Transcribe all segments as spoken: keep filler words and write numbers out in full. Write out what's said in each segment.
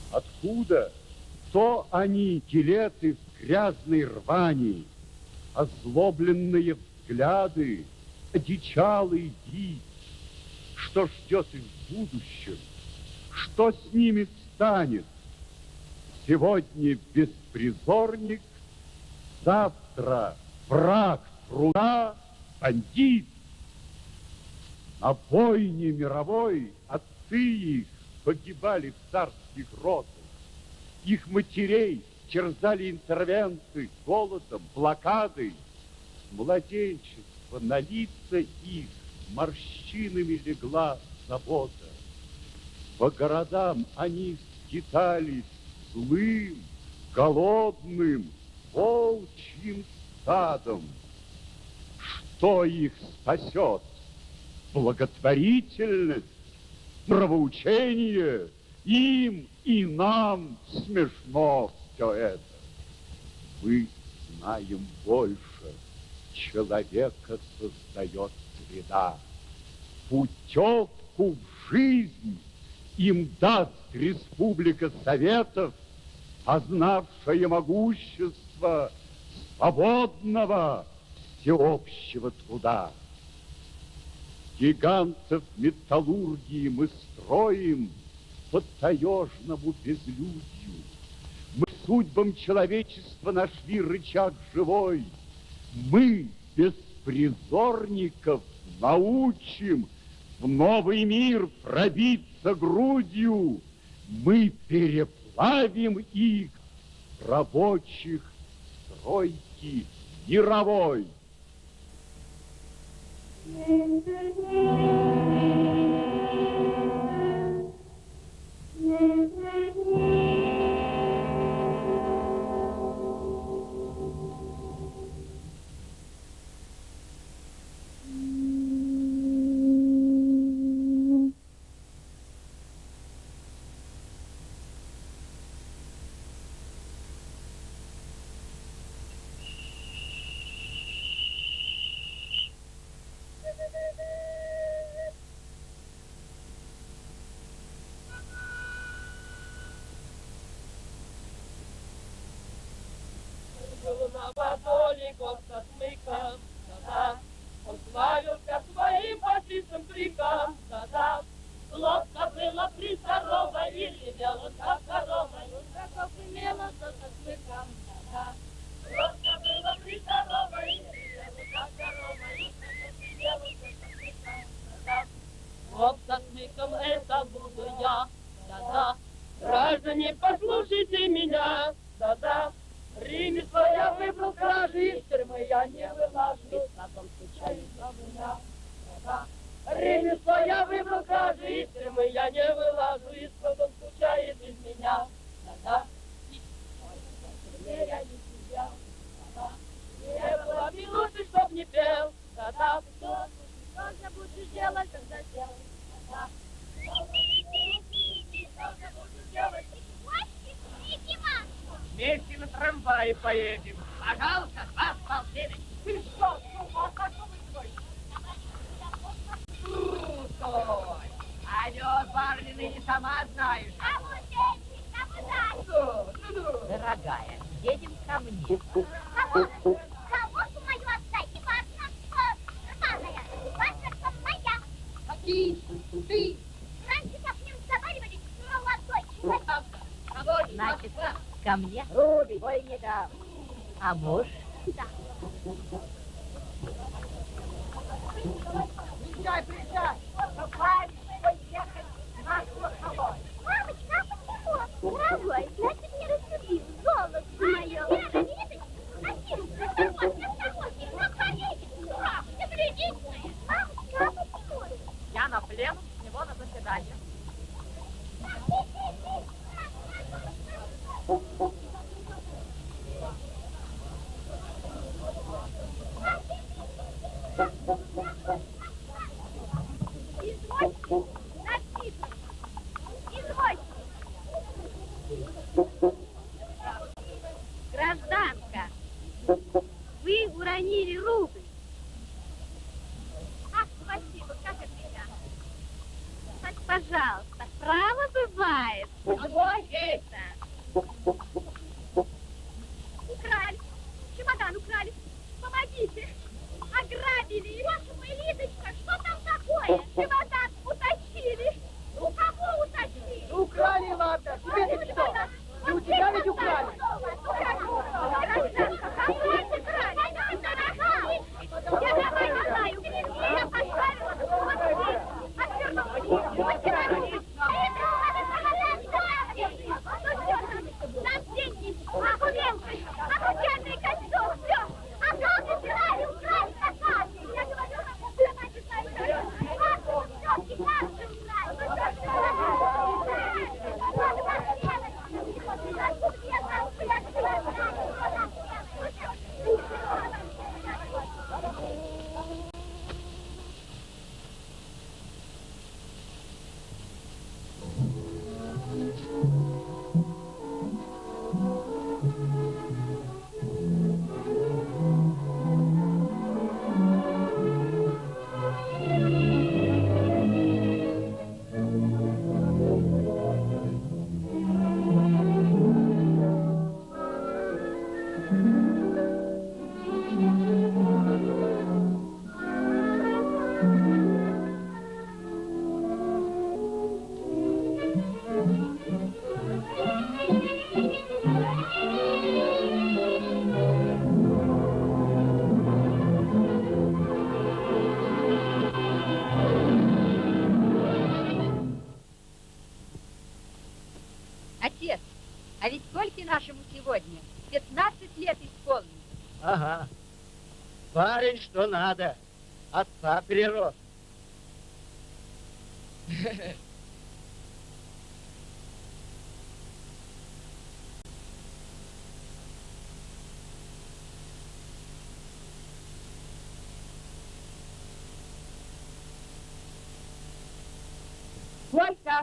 Откуда? То они, скелеты в грязной рвани, озлобленные взгляды, одичалый вид. Что ждет их в будущем? Что с ними станет? Сегодня беспризорник, завтра враг труда, бандит. На войне мировой отцы их погибали в царских ротах. Их матерей терзали интервенты голодом, блокадой. Младенчество на лица их морщинами легла забота. По городам они скитались злым, голодным, волчьим стадом. Что их спасет? Благотворительность, нравоучение? Им и нам смешно все это. Мы знаем больше. Человека создает среда. Путевку в жизнь им даст Республика Советов, познавшая могущество свободного всеобщего труда. Гигантов металлургии мы строим по таежному безлюдью. Мы судьбам человечества нашли рычаг живой. Мы беспризорников научим в новый мир пробиться грудью. Мы переплавим их, рабочих стройки мировой. На подоликов со смыком, да-да, он славился своим фашистским криком, да-да. Лодка была при здоровой, и ревела, как корова, и как имела со смыком, да-да. Лодка была при здоровой, и ревела, как корова, и как имела со смыком, да-да. Вот со смыком это буду я, да-да. Граждане, послушайте меня, да-да. Ремесло я выбрал кражи, из тюрьмы я не вылажу, на том случае за меня. Да. Ремесло я выбрал кражи, из тюрьмы я не вылажу, и сколько он скучает без меня. Да-да. Я не себя. Да-да. Не было минуты, чтоб не пел. Да-да. Что же будешь делать, когда сел? Да-да. Что же будешь делать? Вместе на трамвае поедем. Пожалуйста, вас полтинник. Ты что, с ума сошел, твой? Стой! Алло, барни, ныне сама знаешь. А вот эти, кому дать? Дорогая, едем ко мне. Кого? Кого мою отдай? Не важно. Рваная. Важно, моя. Какие? Ты? Раньше как с ним разговаривали, молодой. Кого? Значит, ко мне? Руби, ой, не дам. А муж? Да. Приезжай, приезжай. Попали, поехали. Наш лоховой. Мамочка, а почему? Дорогой, значит, не рассудил. Золото мое. Вера, видишь? Один, вот, осторожней, как поедет. Ура, ты приличная. Мамочка, а почему? Я на плену, с него на заседание. Извозчик, написано. Извозчик. Гражданка, вы уронили рубль. А, спасибо, как это я? Так, пожалуйста, право бывает. Извозчик, Ага. Парень, что надо. Отца перерос. Колька!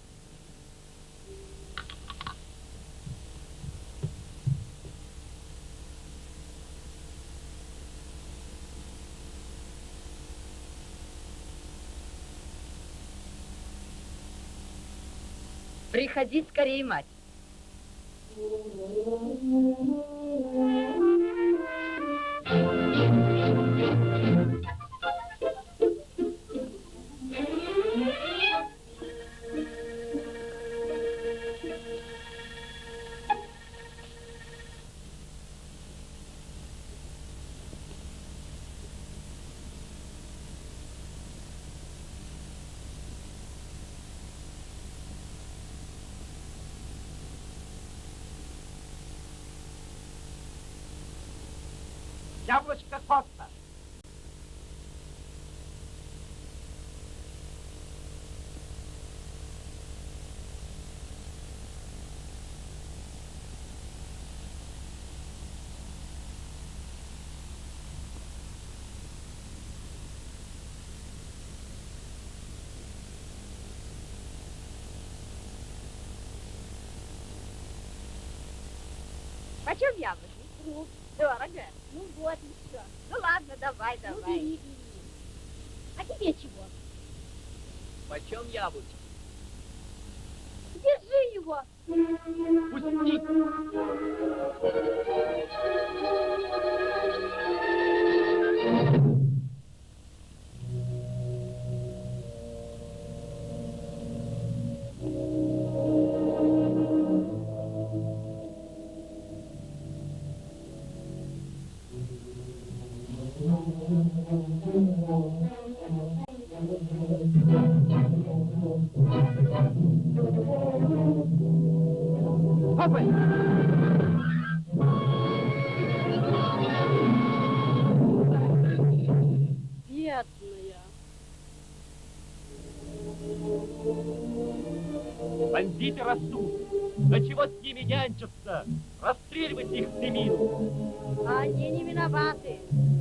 Приходи скорее, мать. Яблочко Коста. Почем яблоки? Ну, Дорого. ну вот еще. Ну ладно, давай, Ну, давай. бери, бери. А тебе чего? Почем яблочко? Держи его. Пусти. Бедная. Бандиты растут. Да чего с ними нянчатся? Расстреливайте их в Семину. А они не виноваты.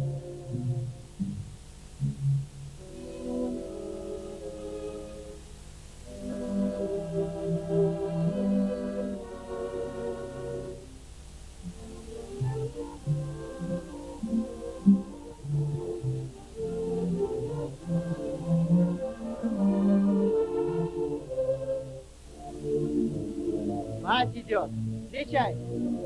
Мать идет. Встречай.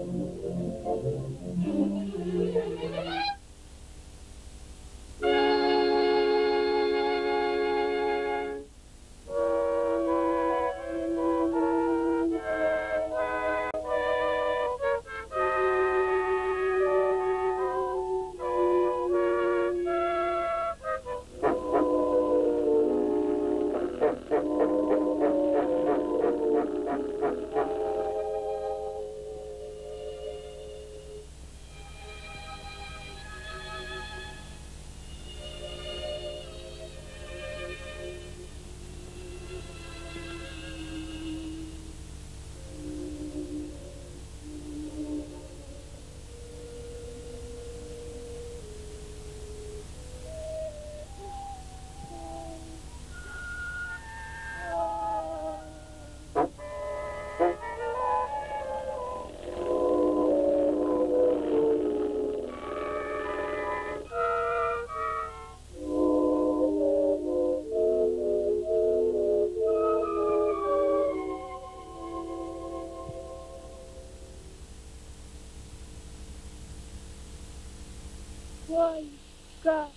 Колька.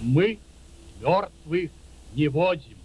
Мы мертвых не водим.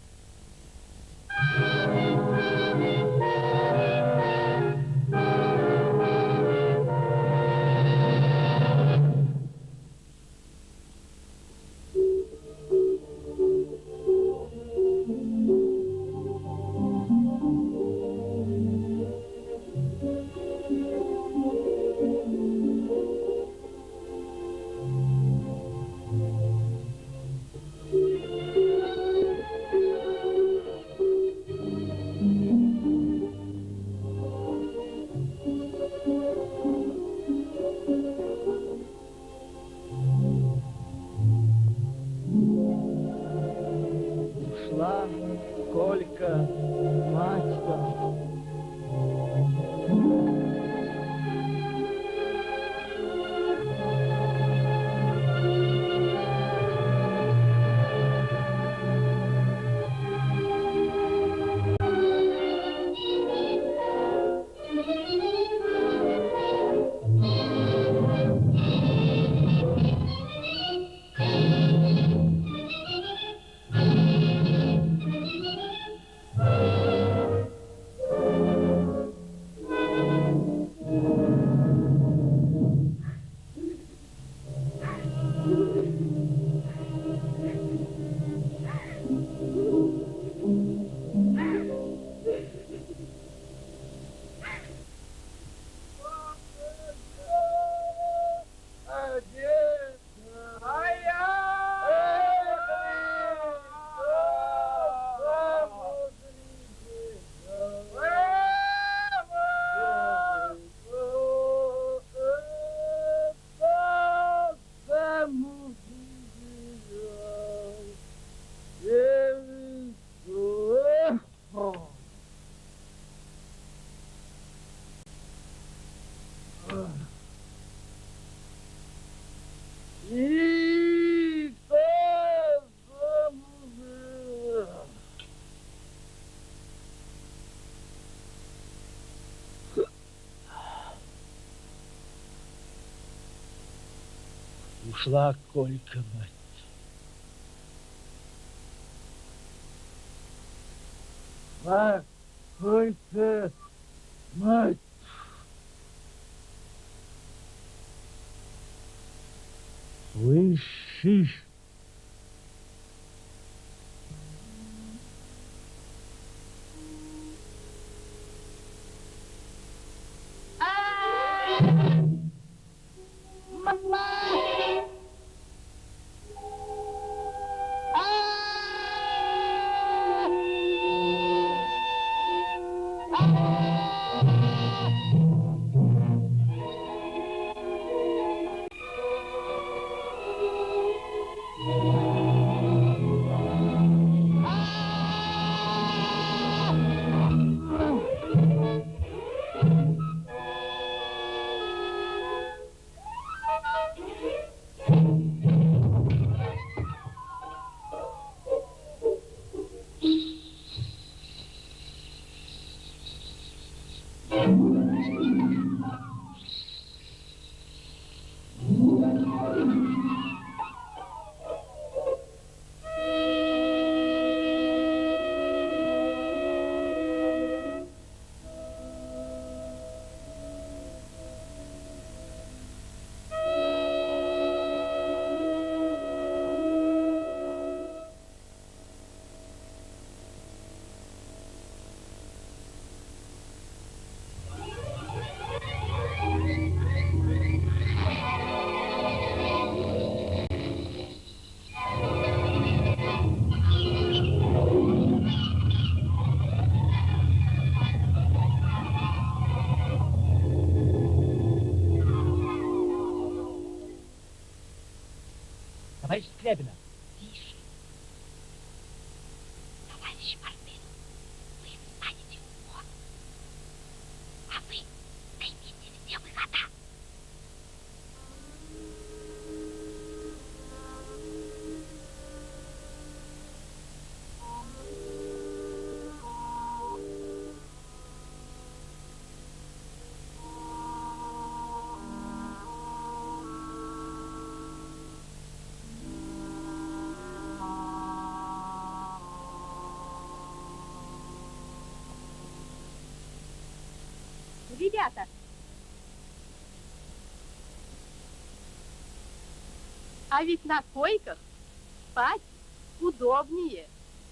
Ушла Колька, мать. Мать, Колька, мать. Слышишь? Товарищ Скрябина. Тише. Товарищ Мартын, вы встанете в ход, а вы займите все выхода. ребята. А ведь на койках спать удобнее.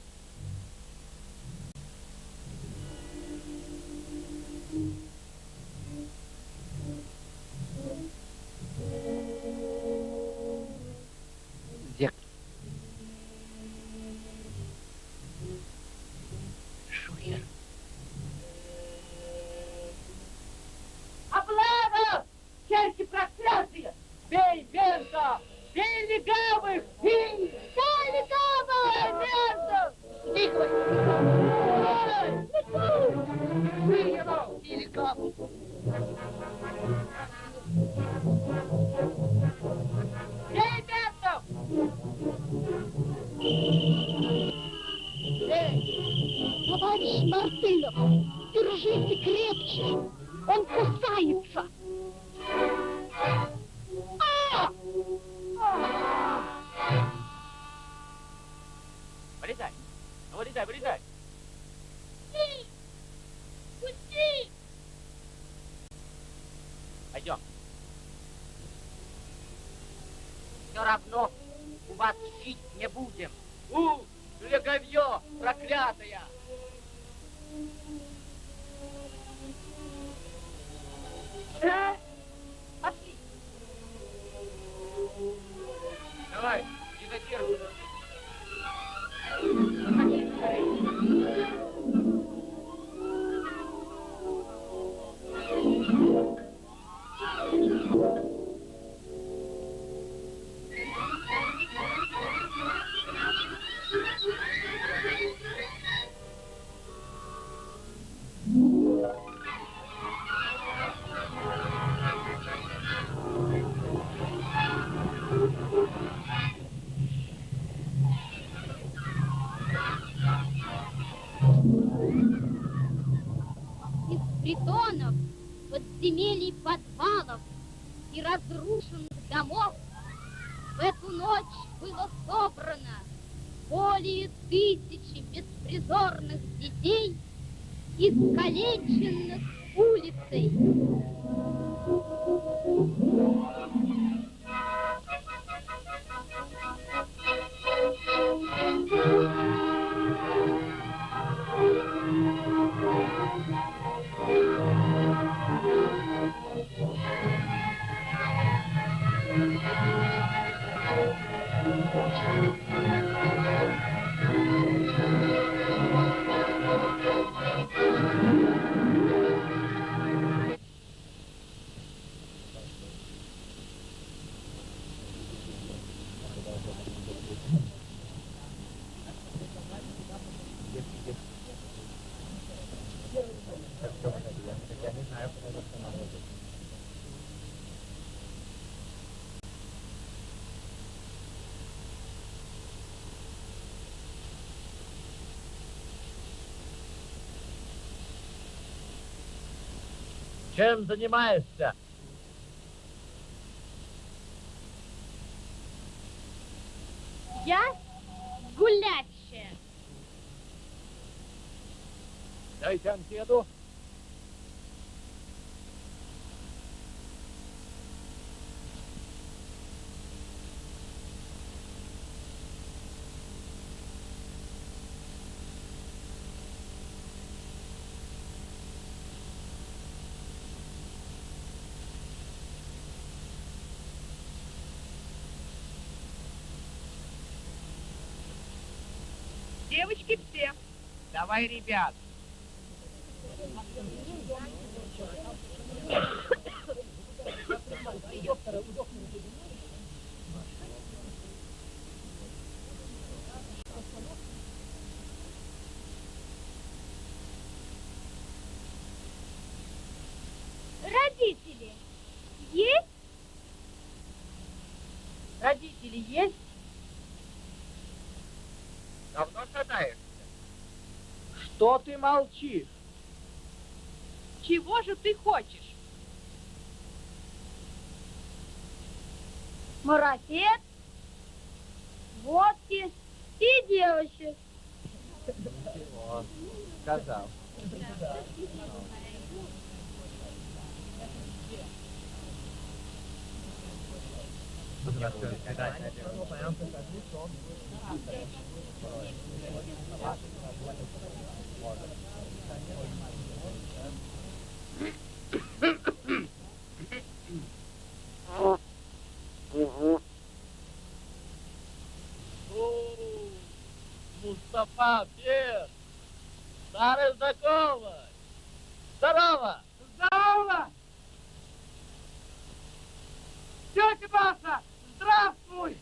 Зек. Шухер. Облава! Черти проклятые! Бей мерзко! Бей легавых! Бей! Бей легавых! Бей мерзко! Стихай! Бей его! Бей легавых! Бей мерзко! Бей! Товарищ Мартынов, держите крепче, он кусается. Вылезай. Ну, вылезай, вылезай. Пусти! Пусти! Пойдем. Все равно у вас жить не будем. У, леговье проклятое! Э? Пошли! Давай, не задерживайся. Заходи скорее! Из притонов, подземелий, подвалов и разрушенных домов в эту ночь было собрано более тысячи беспризорных детей, искалеченных улицей. Чем занимаешься? Я гулящая. Дайте анкету. Девочки все. Давай, ребят. Родители есть? Родители есть? Давно шатаешься? Что ты молчишь? Чего же ты хочешь? Марафет, водки и девочек. Ничего, сказал. Мустафа, привет! Старый знакомый! Здорово! Здорово! Тетя Маша, здравствуй!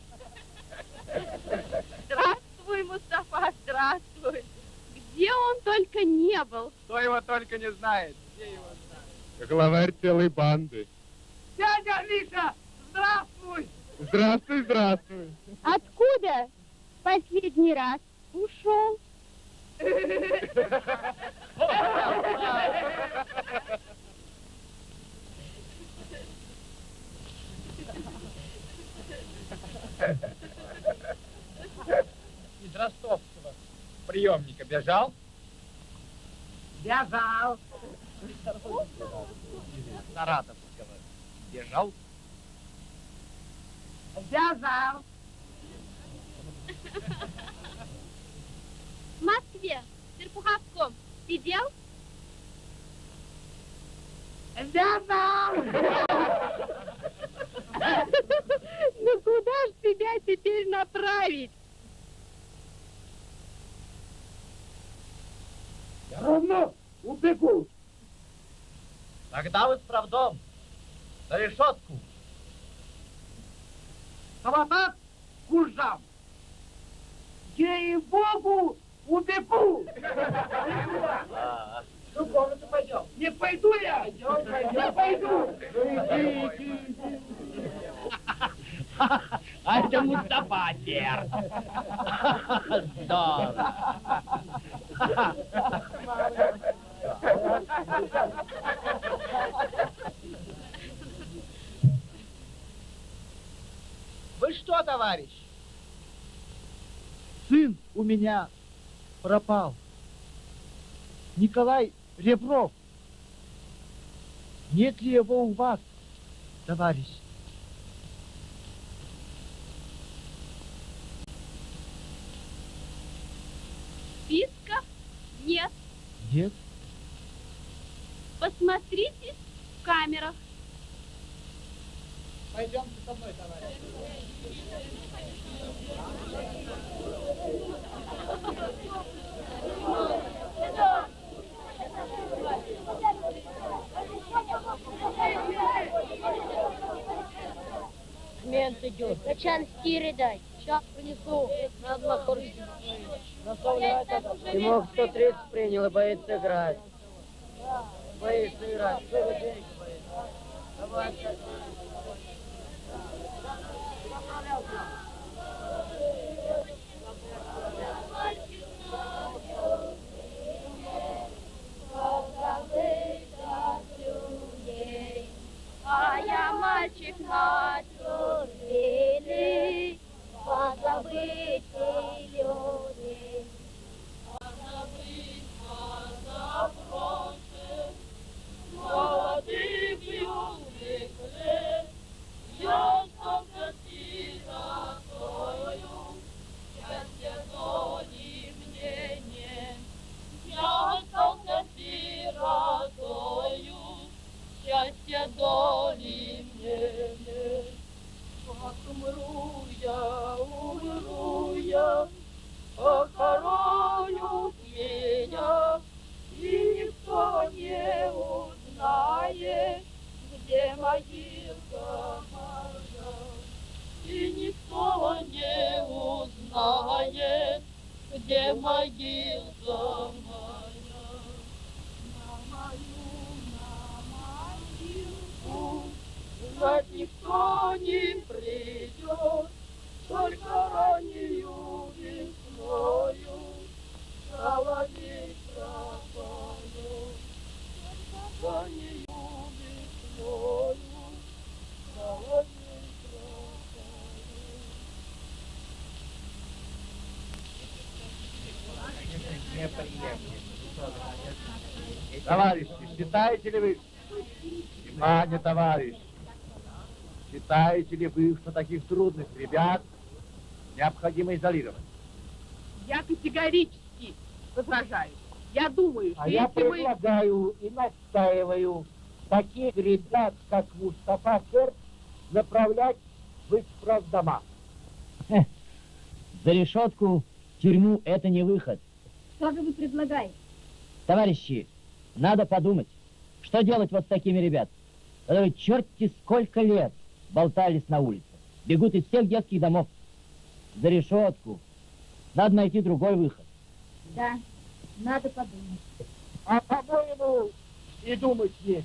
Здравствуй, Мустафа, здравствуй. Где он только не был. Кто его только не знает. Где его знает? Главарь целой банды. Дядя Миша, здравствуй! Здравствуй, здравствуй. Откуда последний раз ушел? Из ростовского приемника бежал? Бежал. Саратовского бежал? Бежал. В Москве, в Серпуховском, сидел? Бежал. Ну куда ж тебя теперь направить? Я равно убегу. Тогда вы справдом. За решетку. Хватать куржам. Ей-богу, убегу. А, Ну, в комнату пойдем. Не пойду я. Пойдем, пойдем. Не пойду. Иди, иди, иди. А это Мустафа Сер. Здорово. Вы что, товарищ? Сын у меня пропал. Николай Ребров. Нет ли его у вас, товарищ? Списка нет. Нет. Посмотрите в камерах. Пойдемте со мной, товарищ. Мент идет. Качан, стиры дай. Сейчас принесу. Надо на хорсе. Тимох сто тридцать принял и боится играть. Боится играть. Что вы денег боится? Давай. А я мальчик на чужбине, позабытый люди. Позабыть о прошлом, молодых юных лет, я остался сиротою, счастья доли мне нет. Я остался сиротою, счастья доли мне нет. Как умру я, умру я, похоронят меня, и никто не узнает, где могилка моя. И никто не узнает, где могилка моя. На мою, на могилку знать никто не придет, только раннею весною соловей пропоет. Только раннею весною соловей Товарищи, считаете ли вы? Внимание, товарищ. Считаете ли вы, что таких трудных ребят необходимо изолировать? Я категорически возражаю. Я думаю, что А я если мы... предлагаю и настаиваю таких ребят, как Мустафа Серб, направлять в исправдома. За решетку, в тюрьму — это не выход. Что же вы предлагаете? Товарищи, надо подумать, что делать вот с такими ребятами, которые черти сколько лет болтались на улице, бегут из всех детских домов. За решетку. Надо найти другой выход. Да, надо подумать. А по-моему, и думать нечего.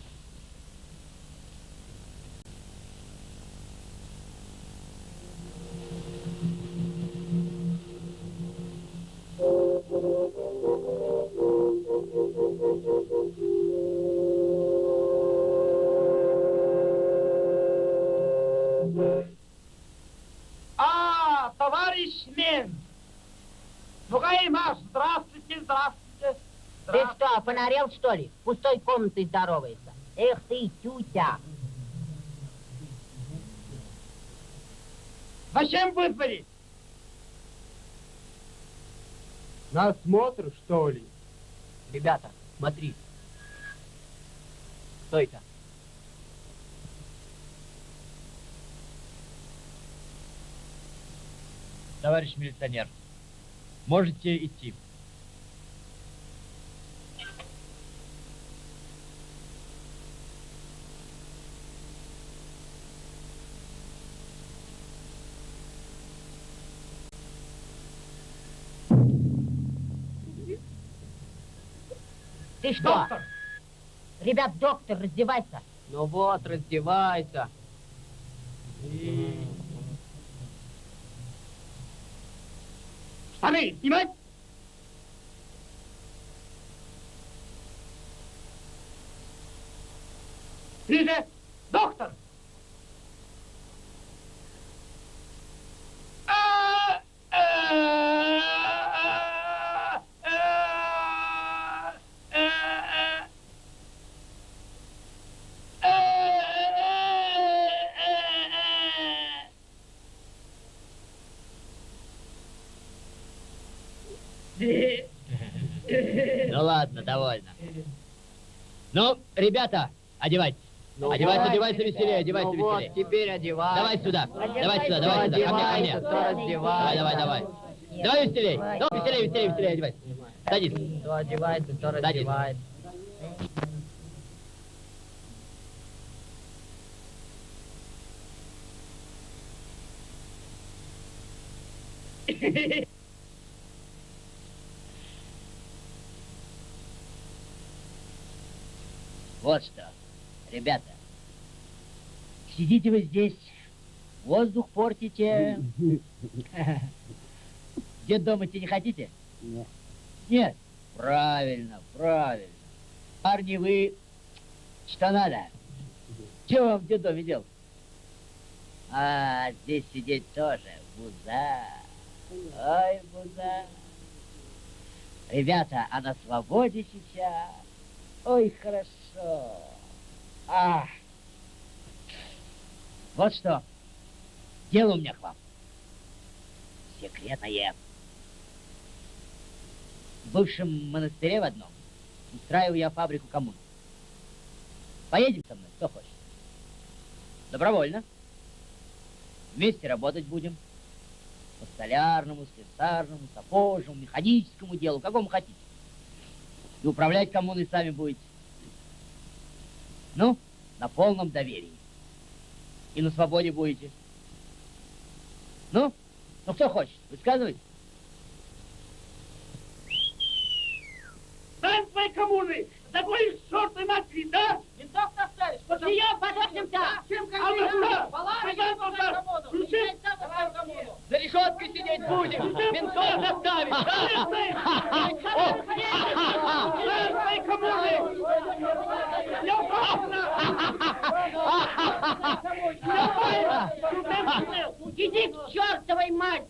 А, товарищ Мин! Мугаимаш, здравствуйте, здравствуйте. Ты что, понарел, что ли? В пустой комнате здоровается. Эх ты, тютя. Зачем вызвали? На осмотр, что ли? Ребята, смотри. Кто это? Товарищ милиционер, можете идти. Ты что? Доктор! Ребят, доктор, раздевайся. Ну вот, раздевайся. Штаны снимать! Ближе! Доктор! А, а, а, а, а, Ну ладно, довольно. Ну, ребята, одевайтесь. Ну одевайся, вот, одевайся веселее, одевайся ну веселее. вот, теперь одевай. Давай сюда, давай сюда, давай сюда, ко мне, ко мне. Одевайся, то раздевайся. Давай, давай, давай. Давай веселее, ну, веселее, веселее, веселее, одевайся. Садись. То одевается, то Садись. раздевается. Вот что, ребята, сидите вы здесь, воздух портите. Дед дома идти не хотите? Нет. Нет? Правильно, правильно. Парни, вы что надо? Чего вам в детдоме делать? А, здесь сидеть тоже. Буза. Ой, буза. Ребята, а на свободе сейчас. Ой, хорошо. А. Вот что. Дело у меня к вам. Секретное. В бывшем монастыре в одном устраиваю я фабрику коммун. Поедем со мной, кто хочет. Добровольно. Вместе работать будем. По столярному, слесарному, сапожному, механическому делу, какому хотите. И управлять коммуной сами будете. Ну, на полном доверии. И на свободе будете. Ну, ну кто хочет, высказывайте. Stand своей коммуны! Такой чертовой матери, да? Ментов оставишь, после ее подождемся. А вы что? Пожалуйста, включи! За решеткой сидеть будем, ментов заставить. Stand своей коммуны! Я правильно! Иди к чертовой мать!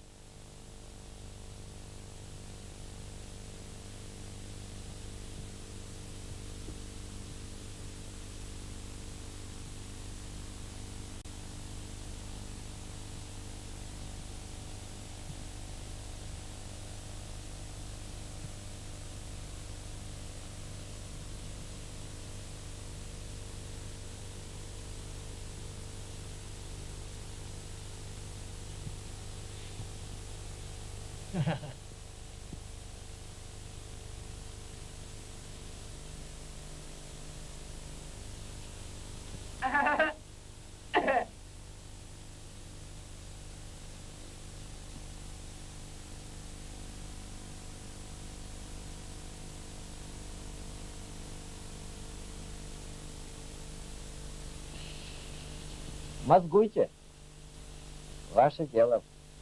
Мозгуйте. Ваше дело.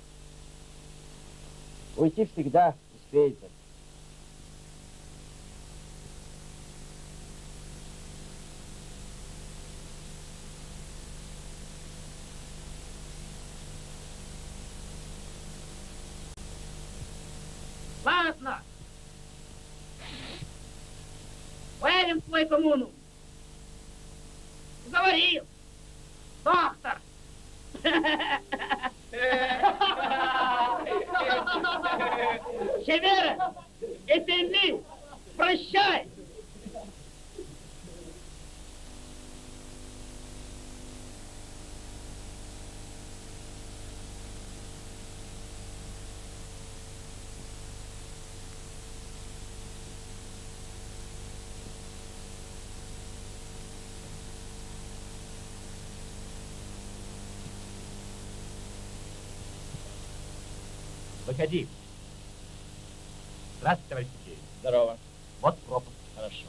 Уйти всегда успеете. Ладно. Поедем в твою коммуну. Говорил. Доктор. Севера, это ты. Прощай. Выходи. Здравствуйте, товарищ Сергеевич. Здорово. Вот пропуск. Хорошо.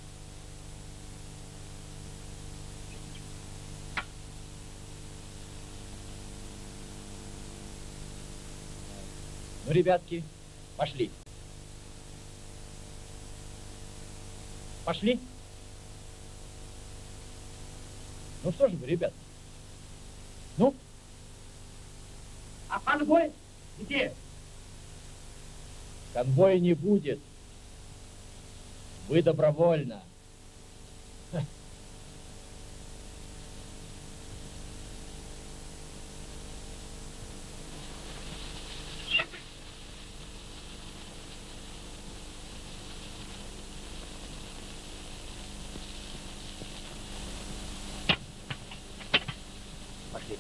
Ну, ребятки, пошли. Пошли. Ну что же вы, ребят? Ну? А конвой где? Конвоя не будет. Вы добровольно. Пошли.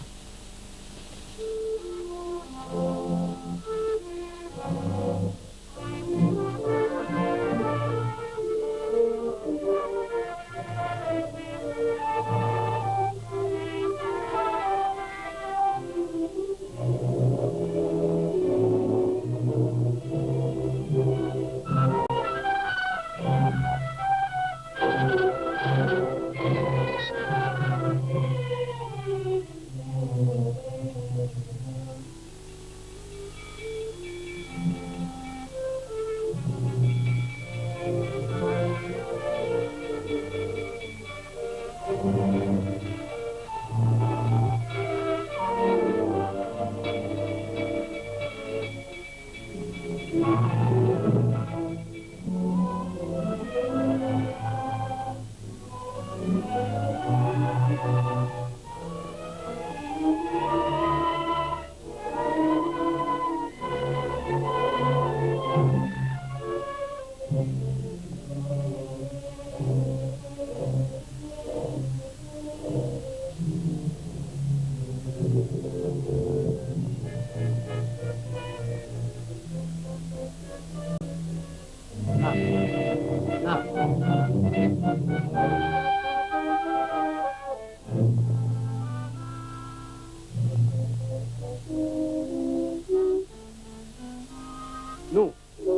Ну?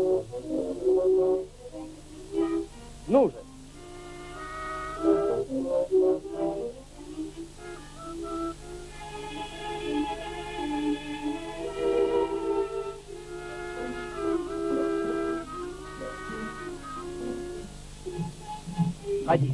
Ну же! Ходи.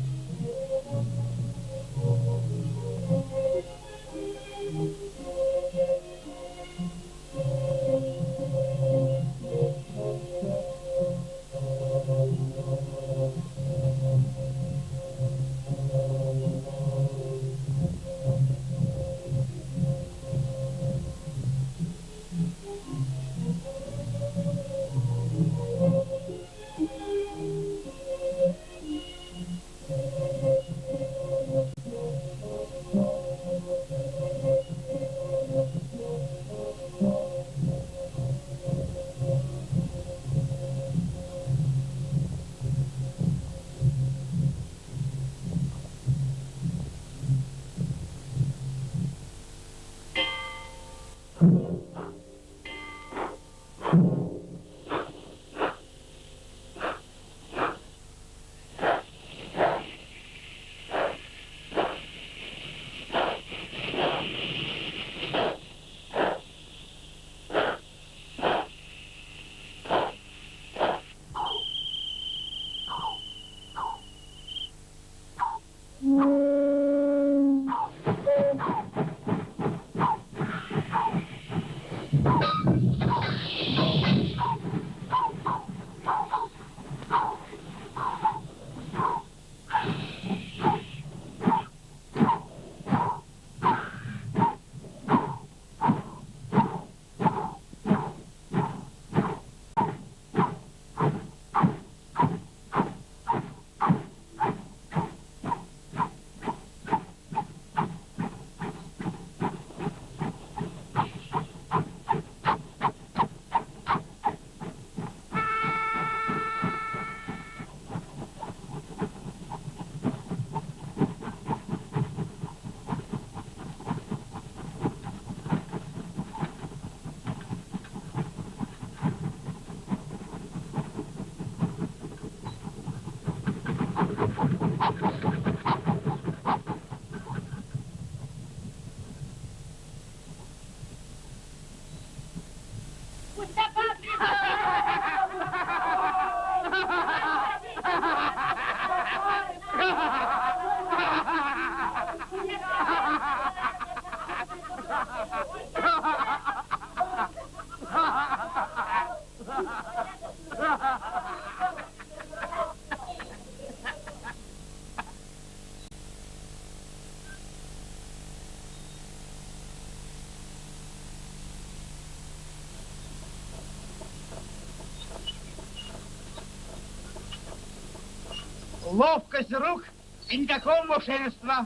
Ловкость рук и никакого мошенничества.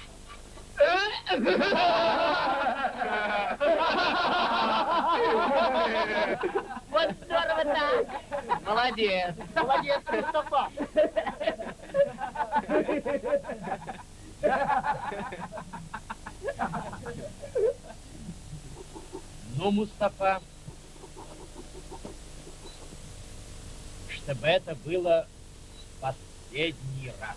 Вот здорово-то! Молодец. Молодец, Мустафа! Ну, Мустафа, чтобы это было последний раз.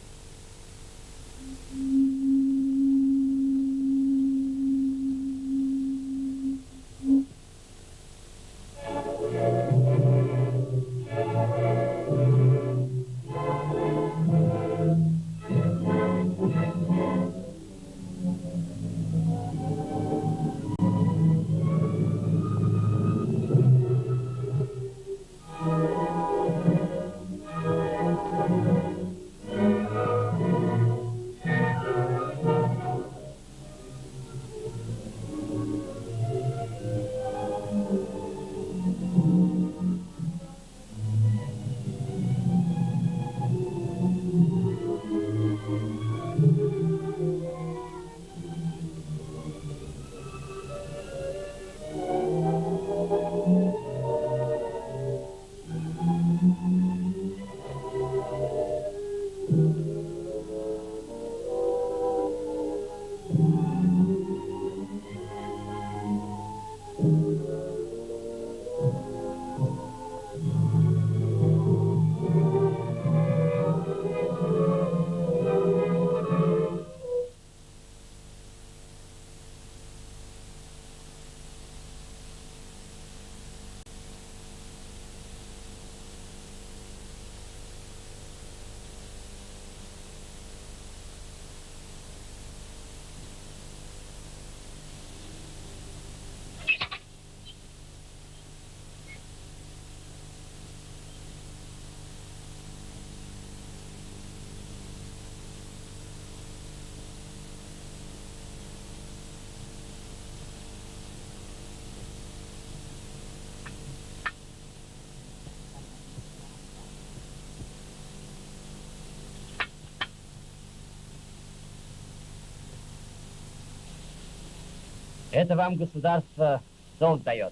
Это вам государство долг дает.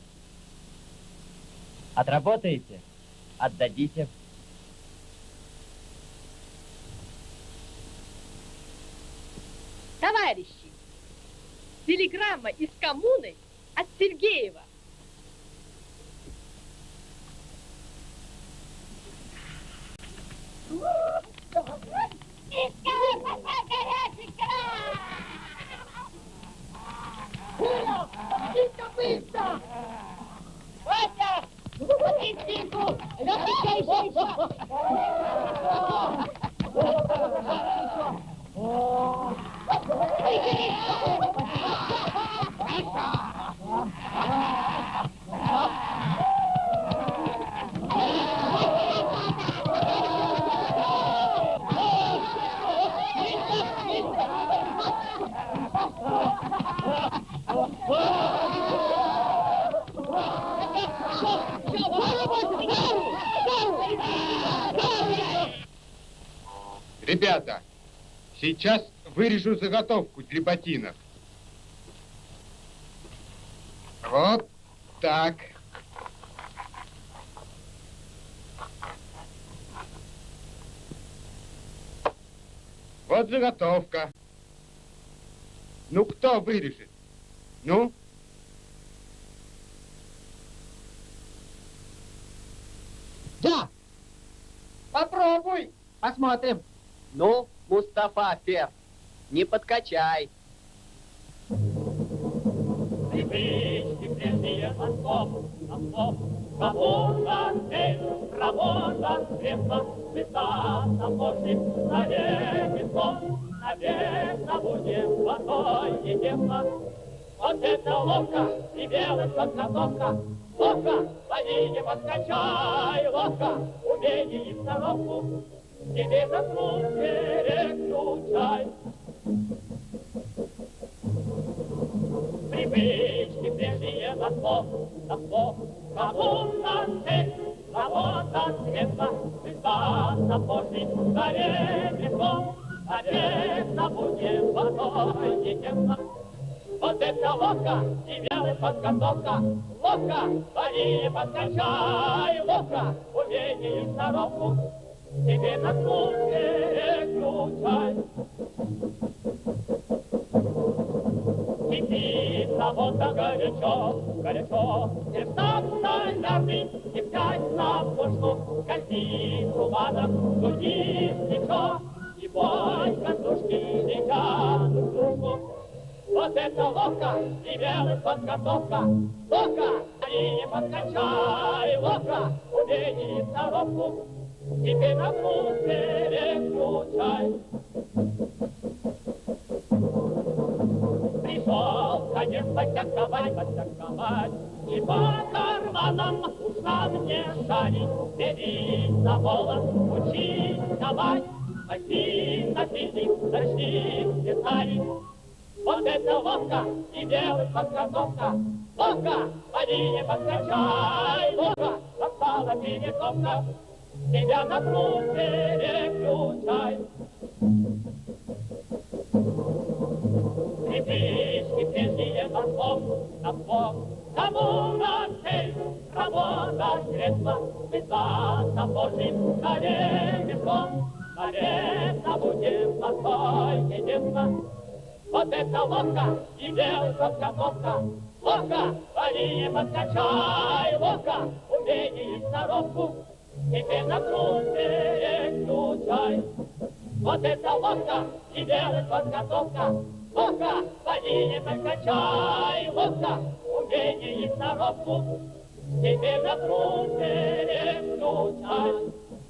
Отработаете, отдадите. Товарищи, телеграмма из коммуны от Сергеева. Ребята, сейчас вырежу заготовку для ботинок. Вот так. Вот заготовка. Ну, кто вырежет? Ну? Да! Попробуй! Посмотрим. Ну, Мустафа, Фер, не подкачай. Привычки прежние весом, на слов. Кому-то здесь работа средства, весна сапожник, навек сон, навек забудем водой и тесно. Вот это ловко и белая подготовка, ловко, лови не подкачай, ловко, умение и сноровку, тебе на труд переключай. Привычки прежние на слов, на слов, кому-то цель, работа средства, весна сапожник, навек сон, навек забудем водой и тесно. Вот это ловко и вялая подготовка, ловко, лови, подкачай, ловко, умение и сноровку, тебе на слух переключай. Кипит работа горячо, горячо, не встать стандартный, не взять на пушку, кольти рубанок, дуди плечо, и бой контужки летят в дружбу. Вот это ловко и вялая подготовка, ловко, и подкачай, ловко, умение и сноровку, теперь на вкус переключай. Пришел конец подтяковать, подтяковать, и по карманам ушам не шарить, сидеть за волос, учить давай, пойти на физик, зажги детали. Вот это ловко и белая подготовка, ловко, поди не подкачай, ловко, попала перекопка, тебя на труд переключай. Привычки прежние на слов, на слов, кому на цель, работа средства, весна сапожник, навек весом, навек забудем постой и тесно. Вот это ловко и белая подготовка, ловко, лови не подкачай, ловко, умение и сноровку, теперь на труд переключай. Вот это ловко и белая подготовка, ловко, лови не подкачай, ловко, умение и сноровку, теперь на труд переключай.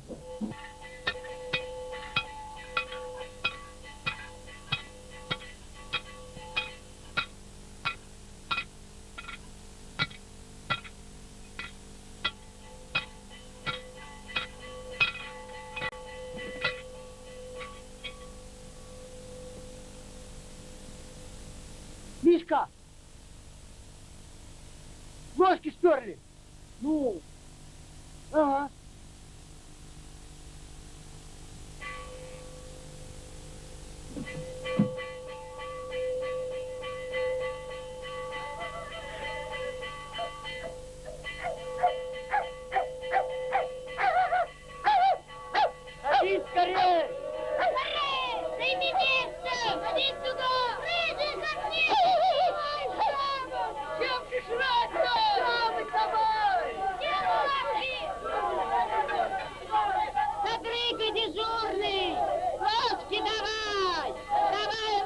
Мишка! Ложки сперли! Ну? Ага. Садись скорее! Скорее! Займи место! Садись туда! Рыжий, садись! Чем ты жрать-то? Что мы с тобой? Задрыгай, дежурный! Ложки давай! Давай!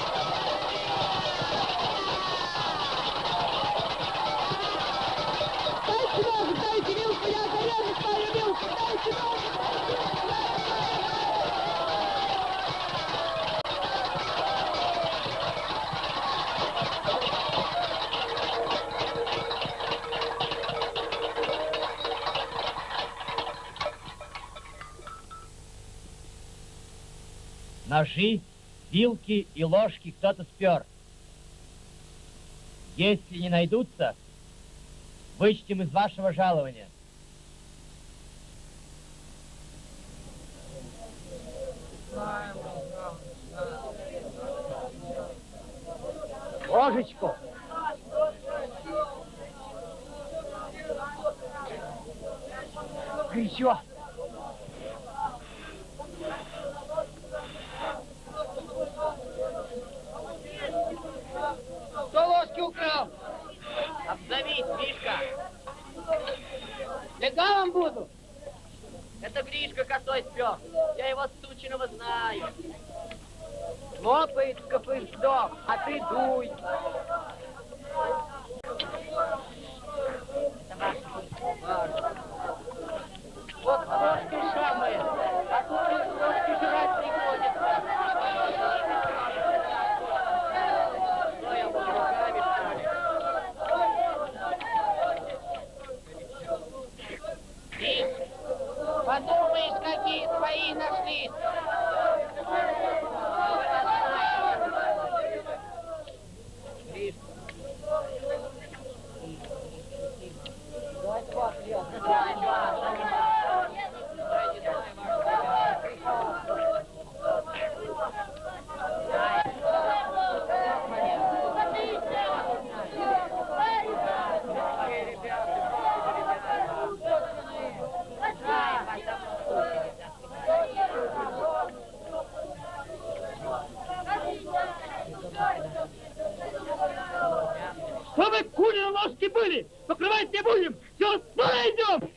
Дайте ногу, дайте вилку, я зарежу свою вилку! Дайте ногу! Ножи, вилки и ложки кто-то спер. Если не найдутся, вычтем из вашего жалования. Ложечку! Горячо! Кто ложки украл? Обзовись, Мишка! Легалом буду! Это Гришка косой спер. Я его сучиного знаю. Лопает копыль сдох, а ты дуй. остатки пыли! Покрывать не будем! Все, скоро идем!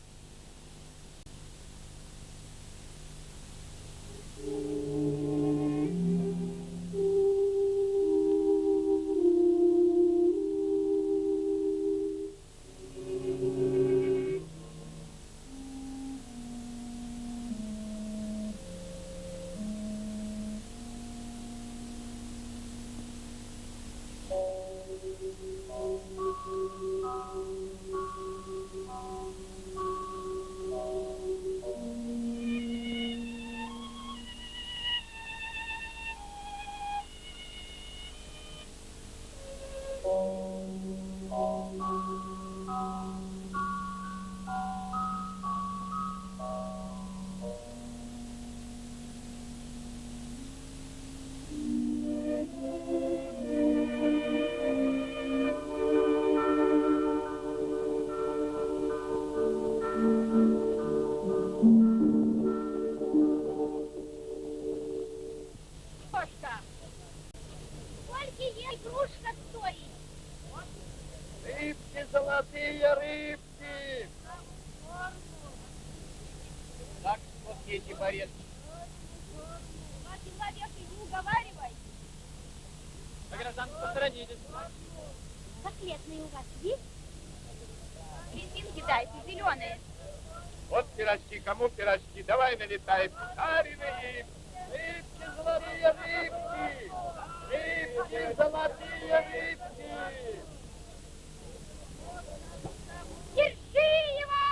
Кому пирожки? Давай налетай. Жареные рыбки, золотые рыбки. Рыбки, золотые рыбки. Держи его!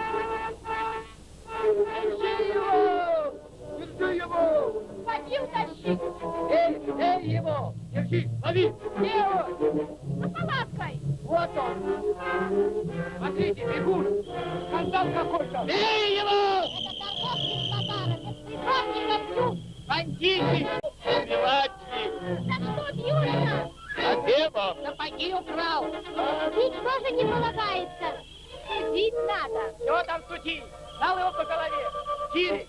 Держи его! Держи его! Ходи, утащи! Эй, эй его! Держи, лови! Где он? За палаткой! Вот он! Смотрите, бегут! Скандал какой-то! Эй его! Это торговцы с базара! Прикровки хочу! Бандиты! Убивать их! За что бьют нас? За дело! Сапоги украл! Бить тоже не полагается! Судить надо! Чего там судить? Дал его по голове! Чири!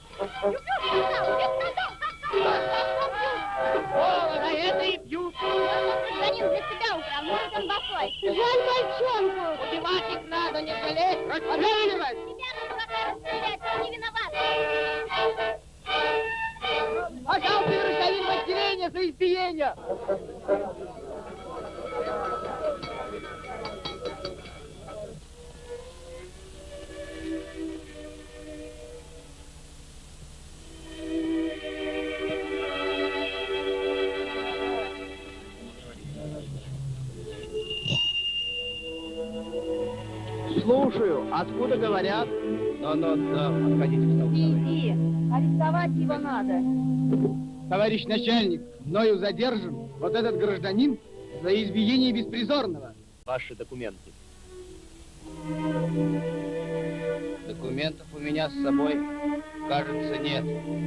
О, за это и бьют! Гражданин для себя украл, может он босой. Жаль мальчонку! Убивать их надо, не жалеть! Расстреливать! Тебя нужно расстрелять, он не виноват. Пожалуйста, гражданин, в отделение за избиение! Слушаю. Откуда говорят? Да, да, да. Отходите в стол. Иди, арестовать его надо. Товарищ начальник, мною задержан вот этот гражданин за избиение беспризорного. Ваши документы. Документов у меня с собой, кажется, нет.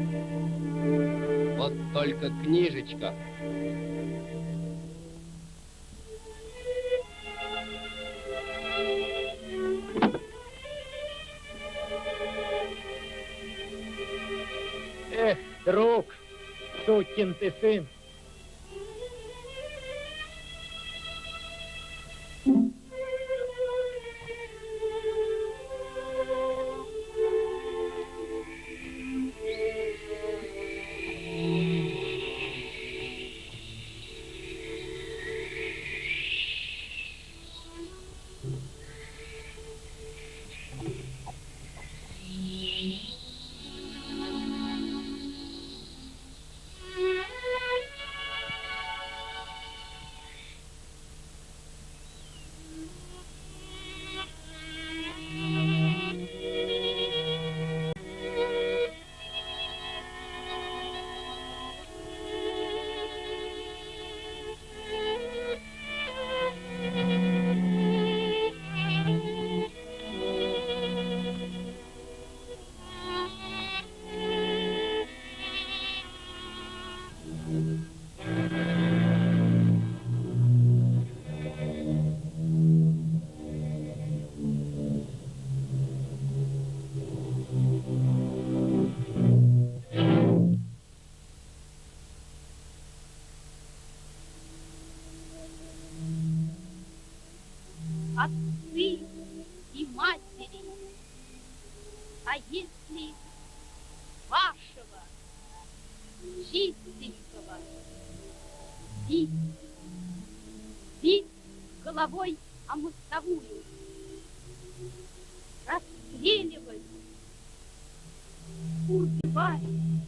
Вот только книжечка. Эх, друг, сукин ты сын. отцы и матери. А если вашего чистенького бить, бить головой о мостовую, расстреливать, убивать.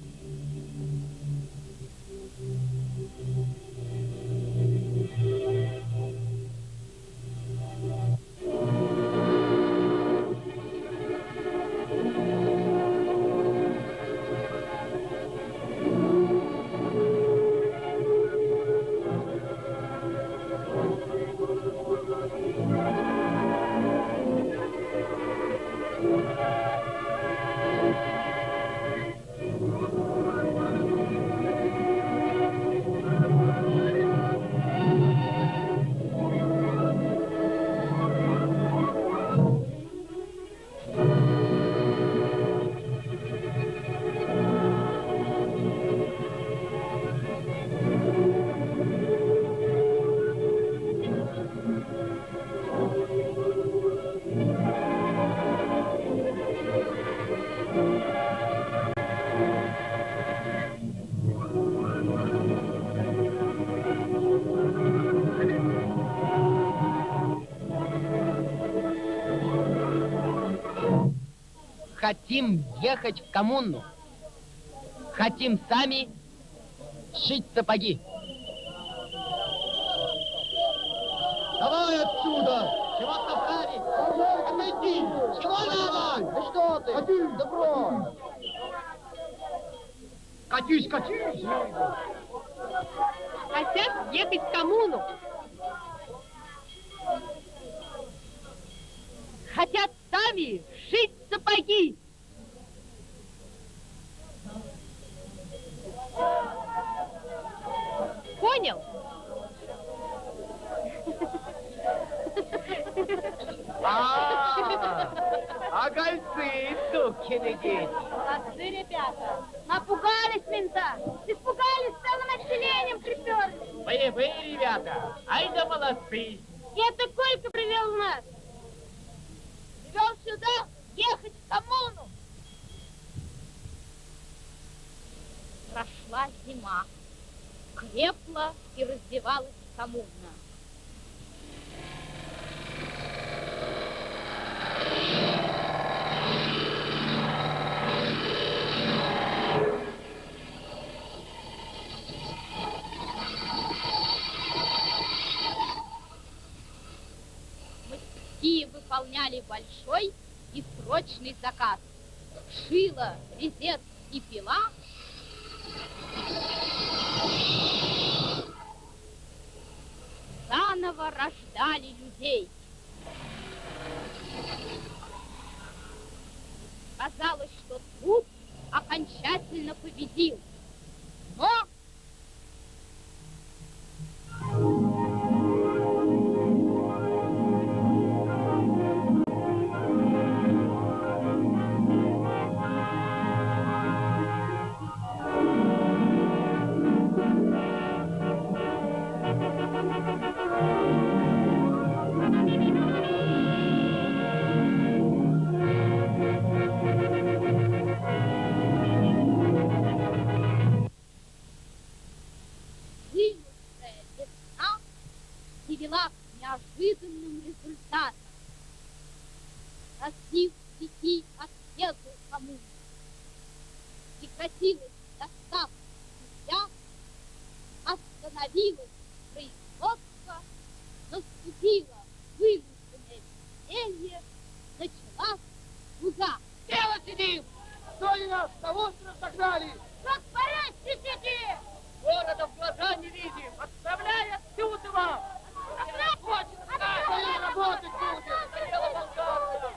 Хотим ехать в коммуну. Хотим сами шить сапоги. Давай отсюда! Чего собрали? Отойди! Чего надо? Да что ты? Катись! Добро! Катись, катись! Хотят ехать в коммуну. Хотят сами шить сапоги. Понял? А, а гольцы, сукины дети. Молодцы, ребята. Напугались мента. Испугались, целым отделением приперлись. Боевые ребята, ай да молодцы. Это Колька привел нас. Привел сюда ехать в коммуну. Прошла зима. Крепла и раздевалась коммуна. Мастерские выполняли большой и срочный заказ. Шила, резец и пила заново рождали людей. Казалось, что труд окончательно победил. Но привела к неожиданным результатам. Разбив стихий отъезду коммуны, прекратилась доставка нельзя, остановилось производство, наступило вынужденное веселье, началась слуга. Дело сидим! Что они нас на остров согнали? Как порядки сиди! Города в глаза не видим, отставляй отсюда вам! Своей работать будем! Дело болгарское!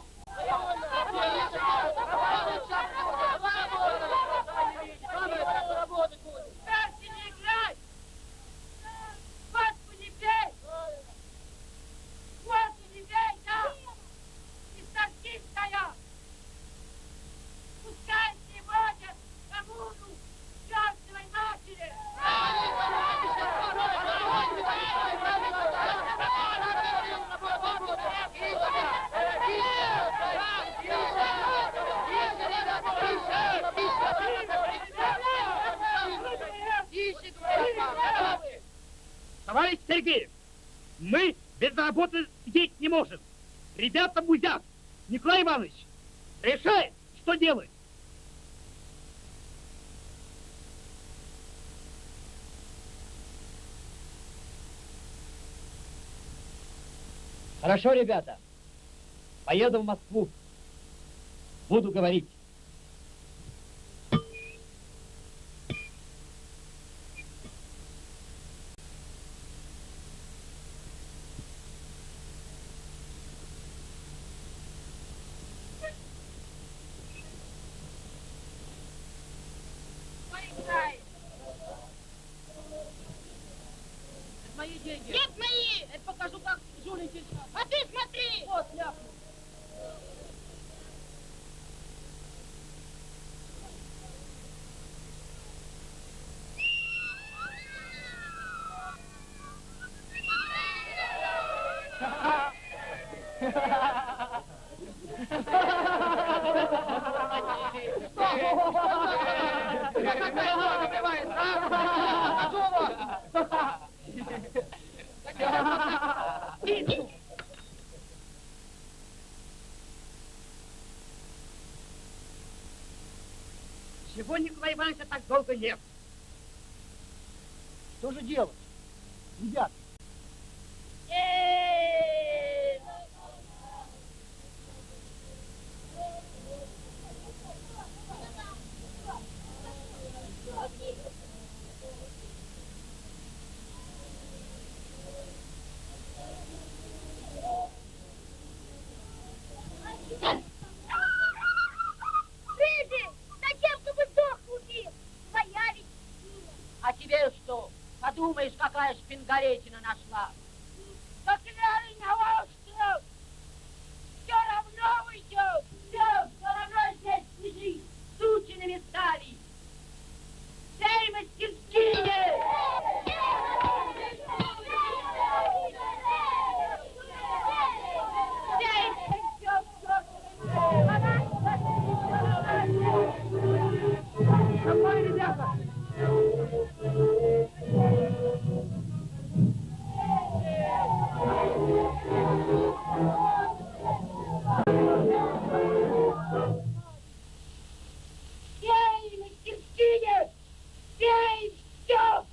Работать будем! Дальше не играй! Товарищ Сергеев, мы без работы сидеть не можем. Ребята бузят. Николай Иванович, решай, что делать. Хорошо, ребята. Поеду в Москву. Буду говорить. Мои деньги. Нет, мои! Это покажу, как жулики. А ты смотри! Вот, ляпну. Чего Николай Иванович так долго нет? Что же делать? Ребят, Рыжий! Зачем ты бы сдох убил? Твоя ведь сила. А тебе что? Подумаешь, какая шпингалетина нашла. Да глянь на остров! Все равно уйдет! Все, все равно здесь лежит! Сученными стали! Всей мастерские! Здесь придет Какой, ребята? Всей мастерские! Всей все!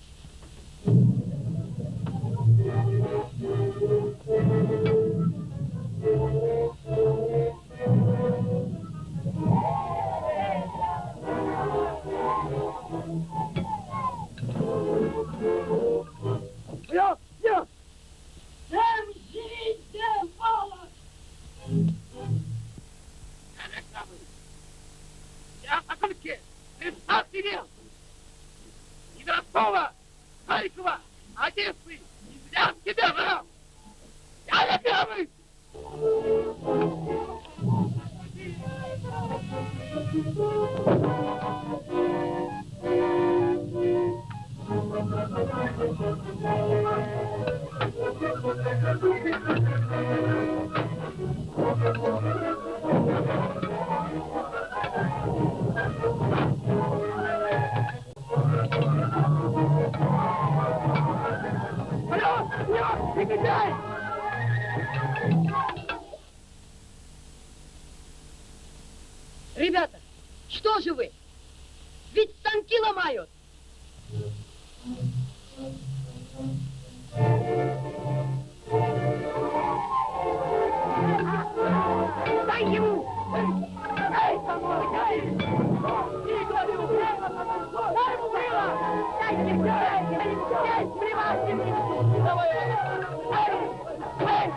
Вперед, вперед! Там живите, Волок! Я потомки Христа велел! Из Ростова, Харькова, Одессы, из Вязки бежал! Я не первый! Вперед, вперед, негодяй! Ребята, что же вы? Ведь станки ломают. Дай ему! Дай помой, дай! И говорю, дай ему было! Дайте ему, дайте ему, дайте ему, давай! Ай!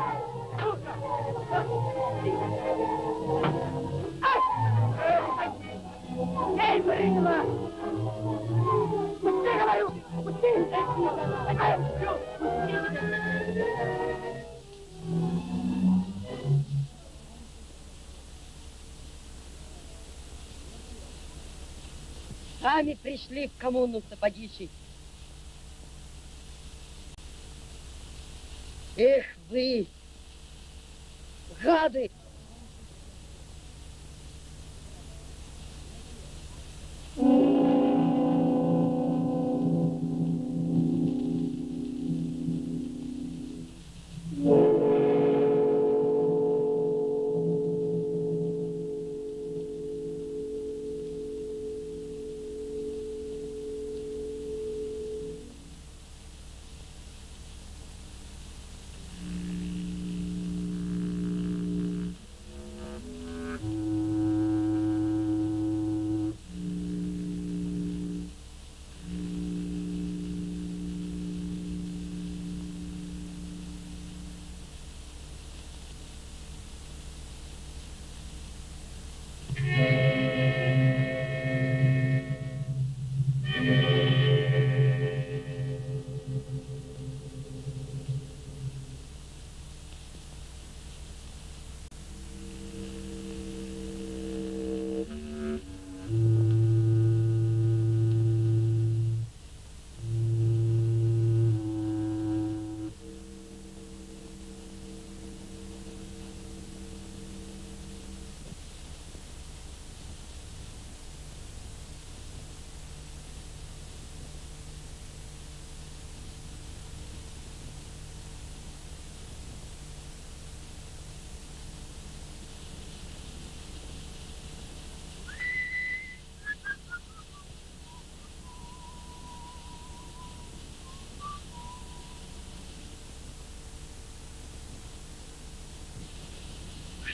Ай! Эй, приняла! Пусти, говорю! Пусти! Ай! Сами пришли в коммуну сапогищей. Эх вы, гады!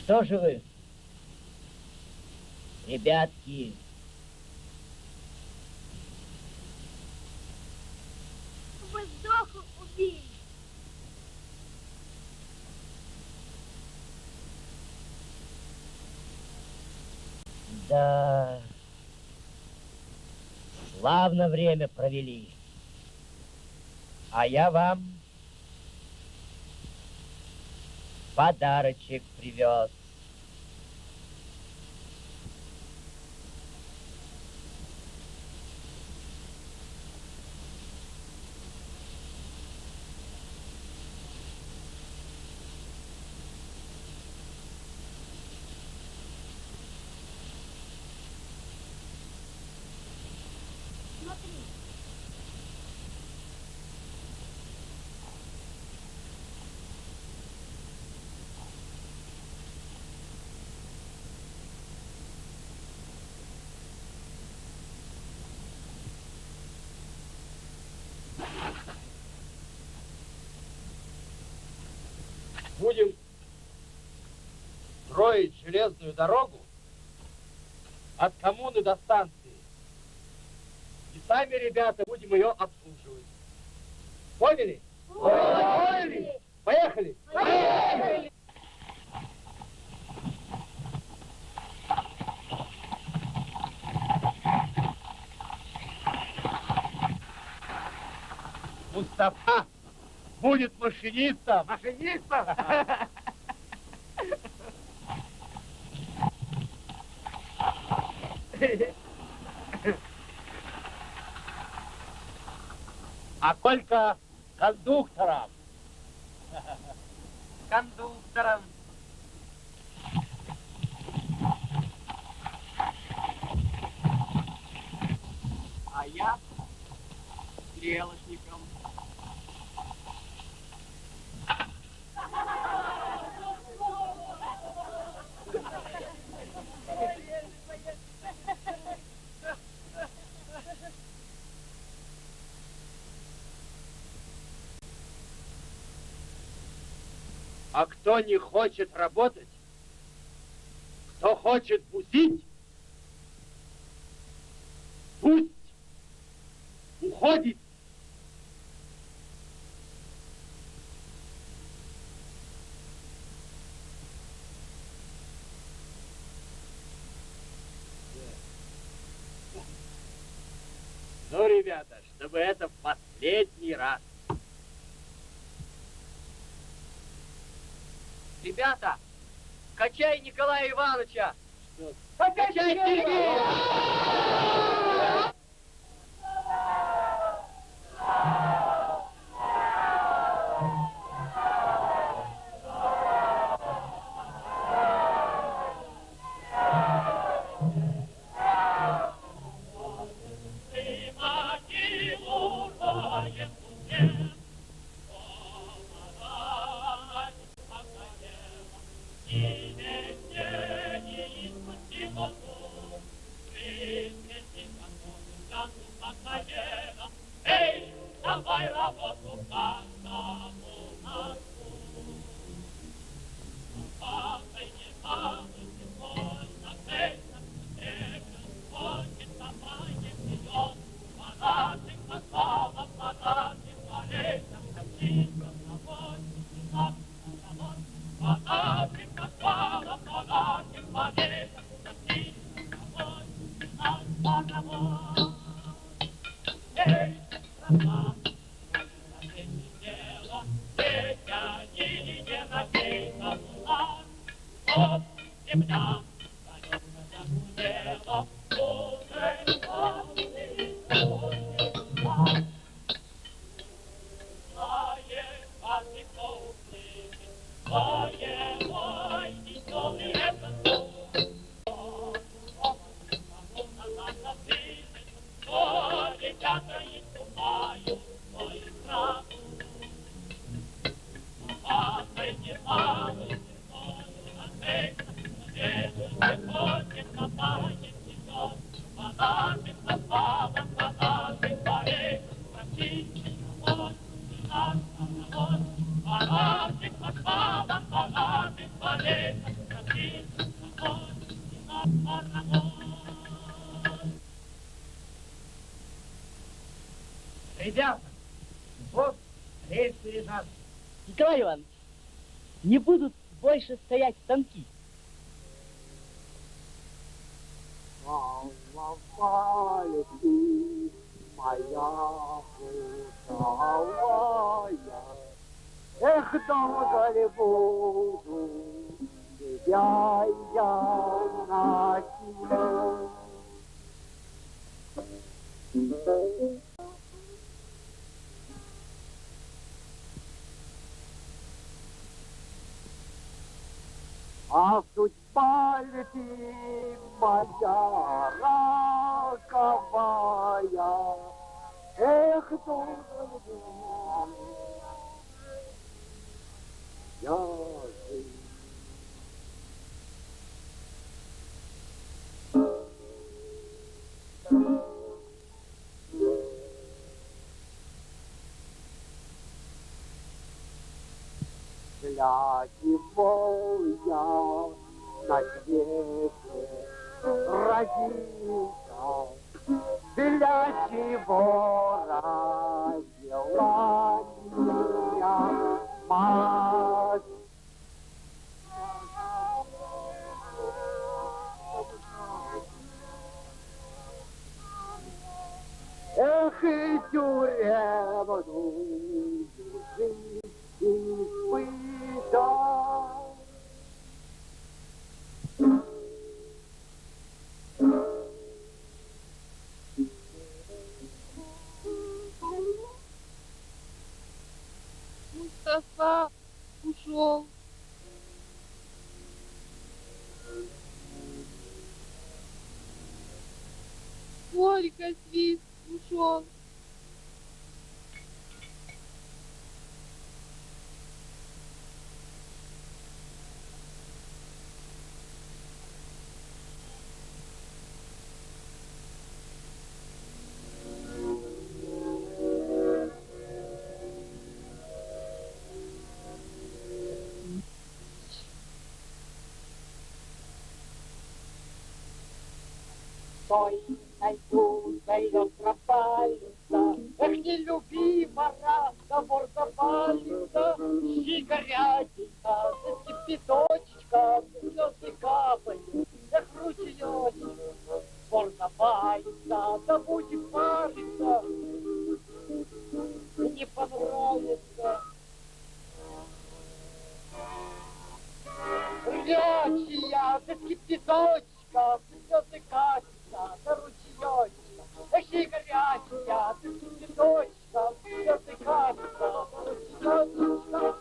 Что же вы, ребятки? Вы сдоху убили. Да, славно время провели. А я вам подарочек привез. Смотри. Будем строить железную дорогу от коммуны до станции. И сами, ребята, будем ее обслуживать. Поняли? Поняли! Поехали! Поехали! Мустафа будет машинистом. Машинистом? А Колька кондуктором. Кондуктором. А я стрелочником. А кто не хочет работать, кто хочет бузить, пусть уходит. Ну, ребята, чтобы это в последний раз. Ребята, качай Николая Ивановича! Качайте его! Yeah. Николай Иванович, не будут больше стоять станки. Волновая ты, моя путовая, эх, долго ли буду тебя я носить? А судьба ли ты моя роковая, эх, долго ли я жив. Для чего я на свете родился, для чего родила меня мать? Эх, и тюремную жизнь испытал. Мустафа ушел. Борька Свист ушел. Стой, найду, зайдет пропалится, эх, нелюбима разговор запалится, щи горяченька, за кипяточка, слезы капают, эх, ручеечек, спор запалится, да будет париться, не понравится. Горячая, за кипяточка, слезы катятся, да ручеечка, эх, и горячая, за кипяточка, слезы катятся, да ручеечка.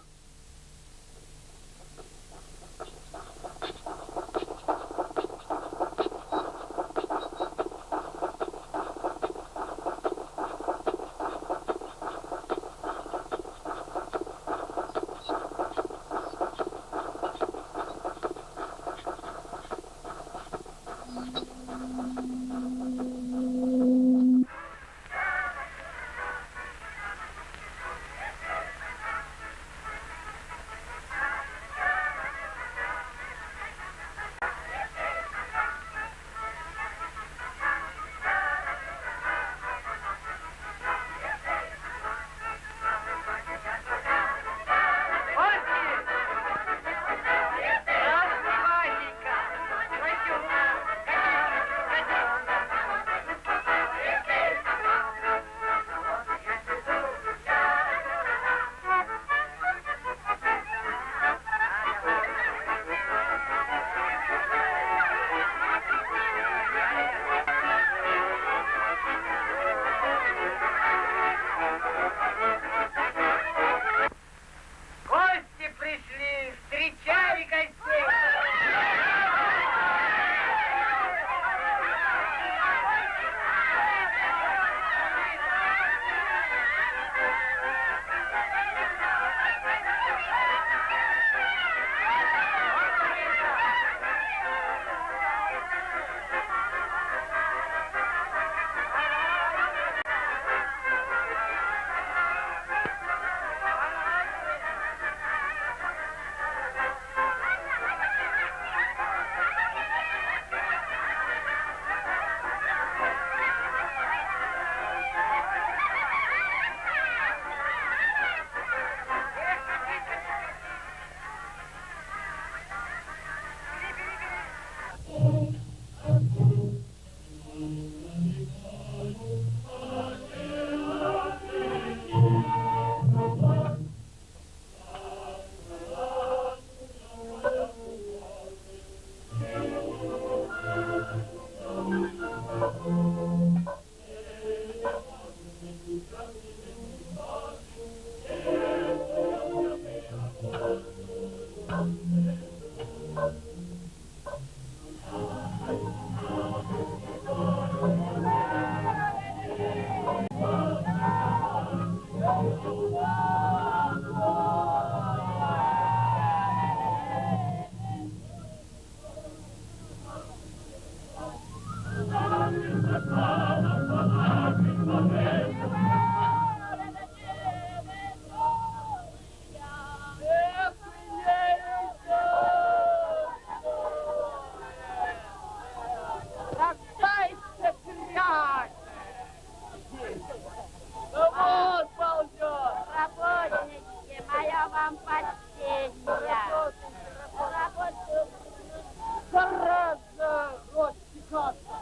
вам последняя. Работаю. Зараза, ростикаться.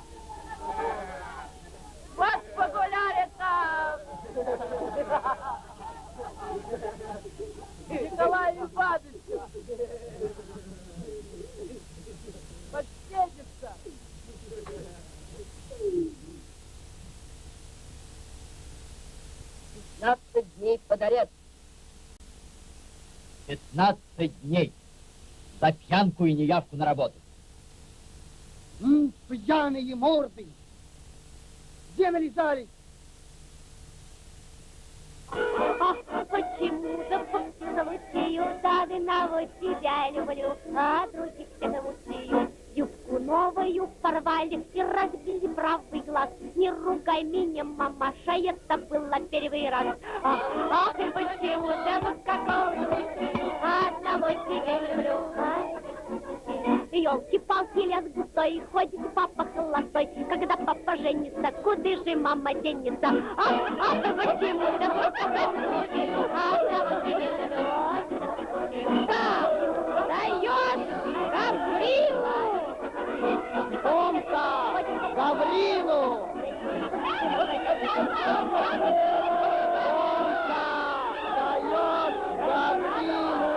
Вот погуляли-то! Николай Иванович! Подседится! Пятнадцать дней под арест. Пятнадцать дней за пьянку и неявку на работу. М, пьяные морды! Где нализались? Ах, почему да поцелуйте, да вина вот тебя люблю, а других всех мучаю. Юбку новую порвали и разбили правый глаз. Не ругай меня, мамаша, это было первый раз. Ах, ах, и почему да вот какого одного тебя люблю, а? Ёлки-палки, лес густой, ходит папа холостой. Когда папа женится, куда же мама денется? Ах, ах, почему да вот какого одного тебя люблю? Да, даешь Гаврилу! Томка! Гаврилу! Томка! Дает Гаврилу!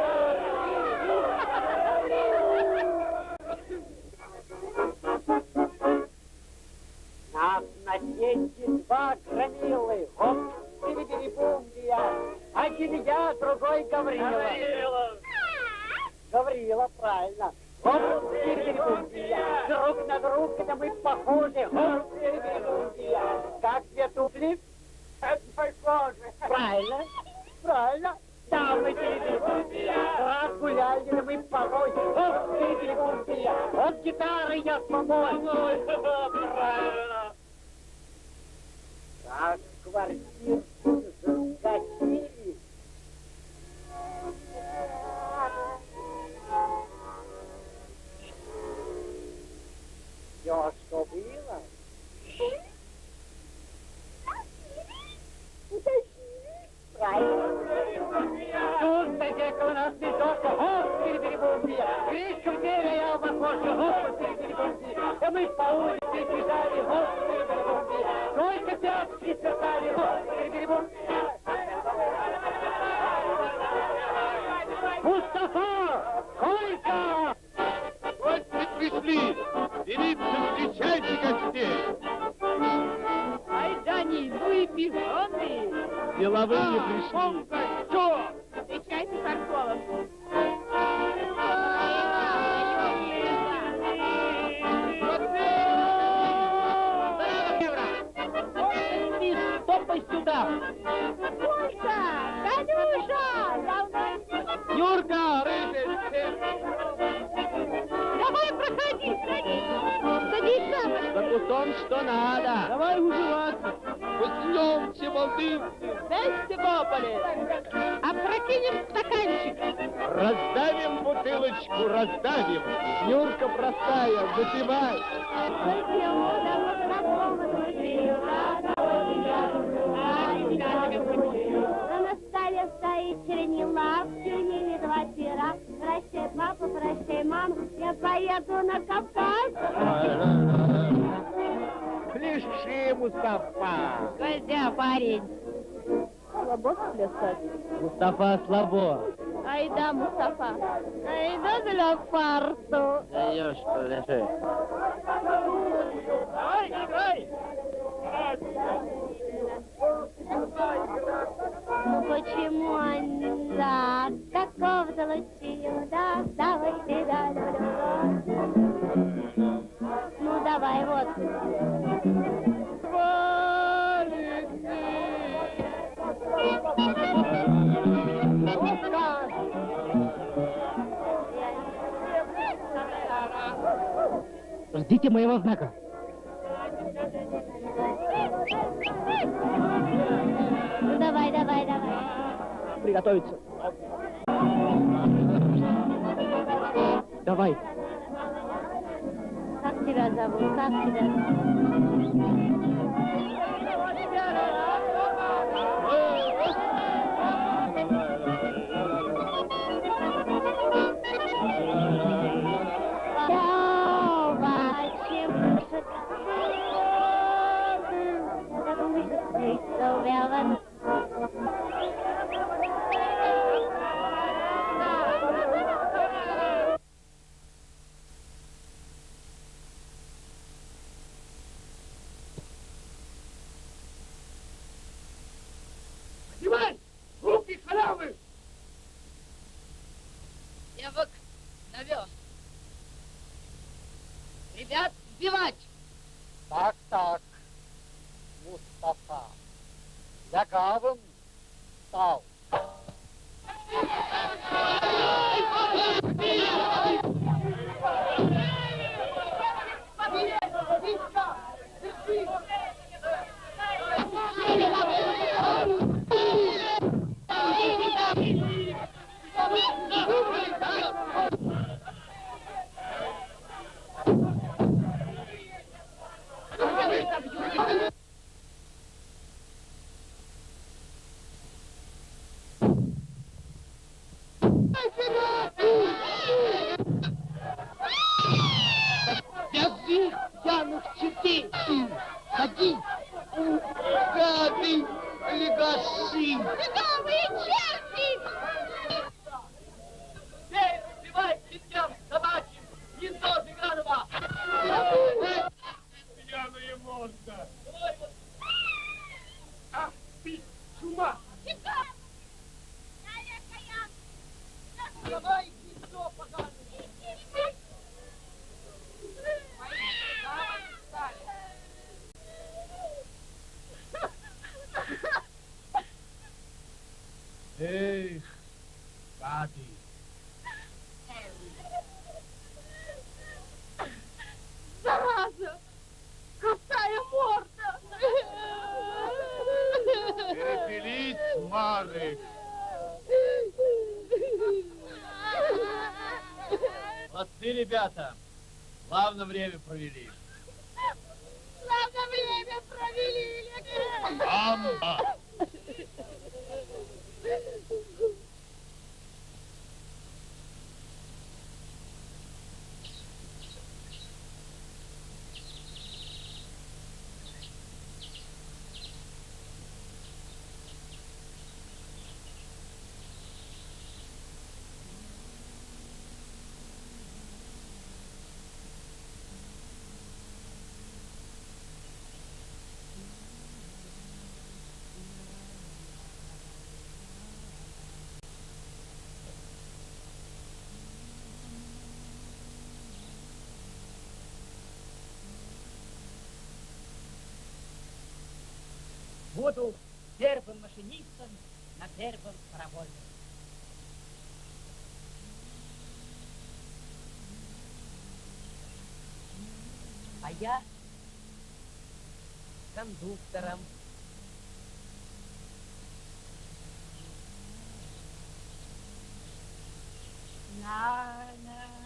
Нас на деньги два громилы. Оп, перебери-бумбия. Один я, другой Гаврила. Гаврила! Гаврила, правильно. Оп, перебери-бумбия. Друг на друга мы похожи. Оп, перебери-бумбия. Как две туфли? Похожи. Правильно, правильно. Да, мы перебери-бумбия. Раз гуляли мы порой. Оп, перебери-бумбия. От гитары я помой. Правильно. Как квартирку закатили. Все, что было? Тут дядяка у нас бедока, хоп, перебери-бумбия. Кричка в дверь, а я в окошко, хоп, перебери-бумбия. Да мы по улице бежали, хоп, перебери-бумбия. Только пятки свертали, хоп, перебери-бумбия. Мустафа! Колька! Вот мы пришли! Девицы, встречайте гостей! Ай, Дани, ну и пижоны! Деловые пришли! Что? Встречайте Харкова. Стопай сюда! Юрка! Танюша! Давно... Юрка, рыжий! Давай, проходи, садись! Садись сам! За кустом что надо! Давай уживаться! Уснем все молодым! Вместе попали! Опрокинем стаканчик! Раздавим бутылочку, раздавим! Юрка простая, запивай! На столе стоит чернила, в черниле два пера. Прощай, папа, прощай, мама, я поеду на Кавказ. Пляши, Мустафа! Гвоздя, парень. Слабо плясать? Мустафа слабо. Айда, Мустафа. Айда для фарту. Даешь, пляши. Давай, играй! Ну почему она такого получила? Да, давай тебя люблю. Ну давай, вот. Ждите моего знака. Ну давай, давай, давай. Приготовиться. Давай. Как тебя зовут? Как тебя зовут? Ребят, сбивать! Так, так, Мустафа, лягавым стал. Вязи пьяных чертей! Ходи! Гады! Легаши! Легавые черти! Эй, сбивай к листям собачьим! Не то Жиганова! Пьяная морда! Ах ты, чума! Давай, гнездо поганое. Эх, гады! Зараза! Косая морда! Перепилить, Марик! Молодцы, ребята! Славно время провели. Славно время провели! Амба! Буду первым машинистом на первом паровозе. А я кондуктором. На-на.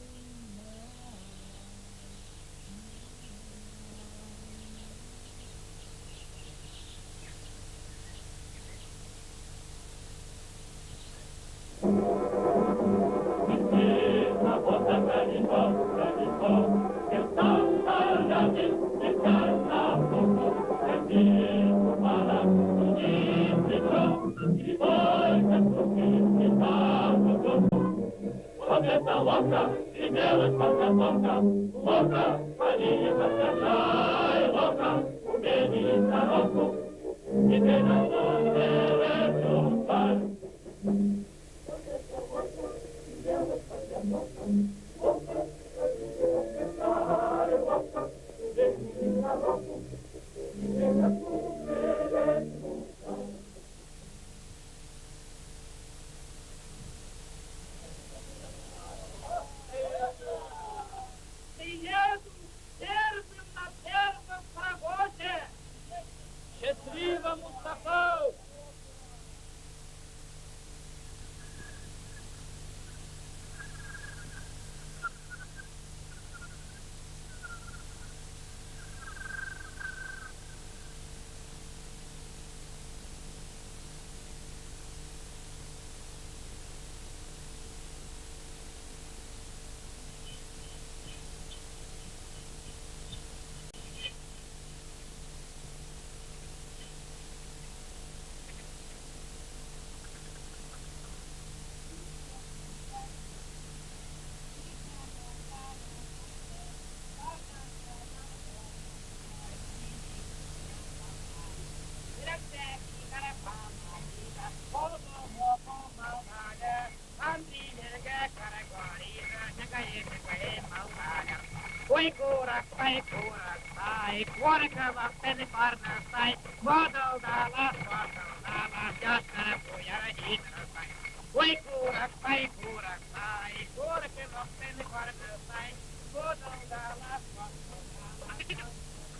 Ловко, и белых подготовка, ловко, они подскажай, ловко, умение и сноровку, и ты на службе сталь. Белых подготовка, ловко, подскажай, ловко, умение и сноровку, и ты на службе сталь. Счастливо, Мустафа! Ой, курок, ой, курок, ай, курокова, пенепарна, сай, водол дала, водол дала, ясно, буяра и красай. Ой, курок, ой, курок, ай, курокова, пенепарна, сай, водол дала, водол дала.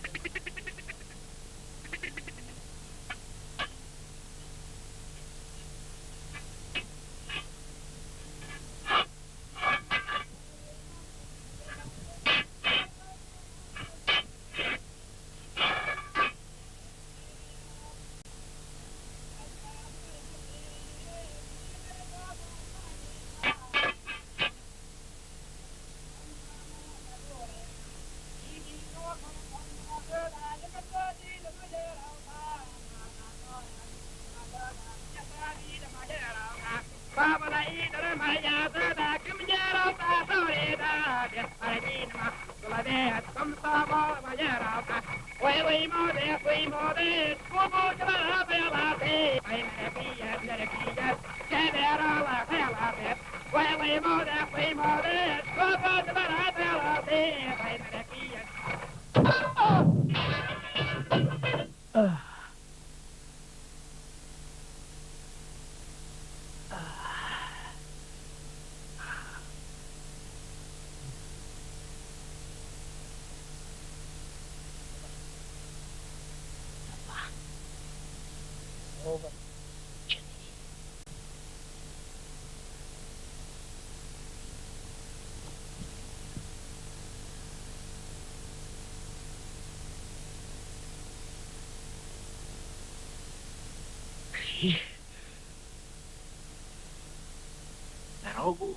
Дорогу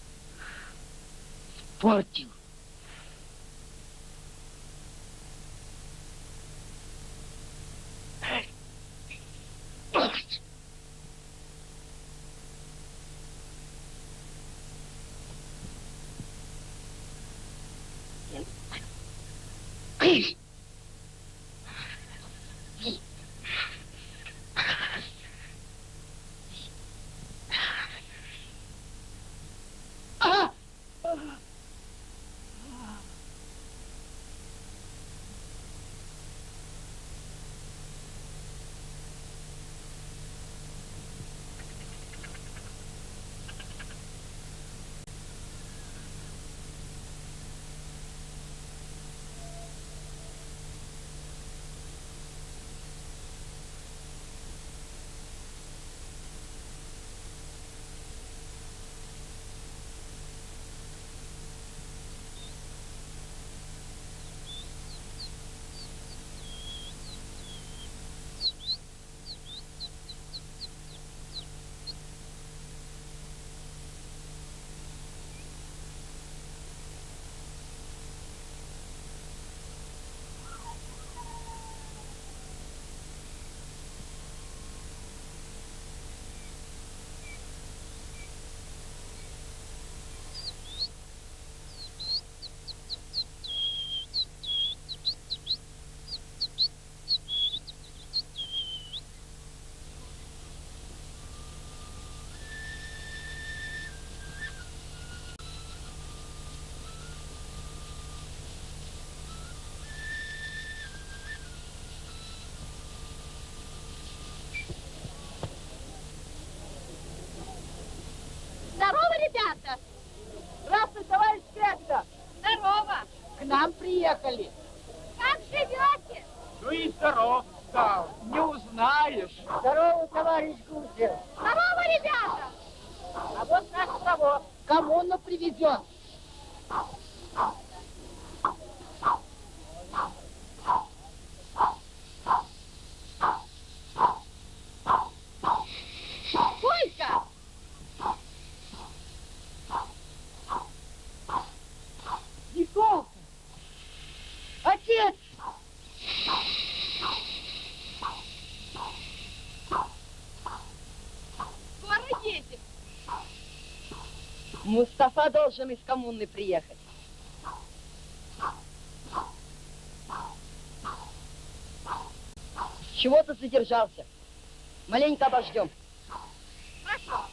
испортил. ребята! Здравствуй, товарищ Крякта! Здорово! К нам приехали. Как живете? Ну и здоров стал, не узнаешь. Здорово, товарищ Гусев. Здорово, ребята! А вот наш провоз. Коммуну привезет. Сколько? Николка! Отец! Скоро едем. Мустафа должен из коммуны приехать. Чего ты задержался? Маленько обождем. Хорошо.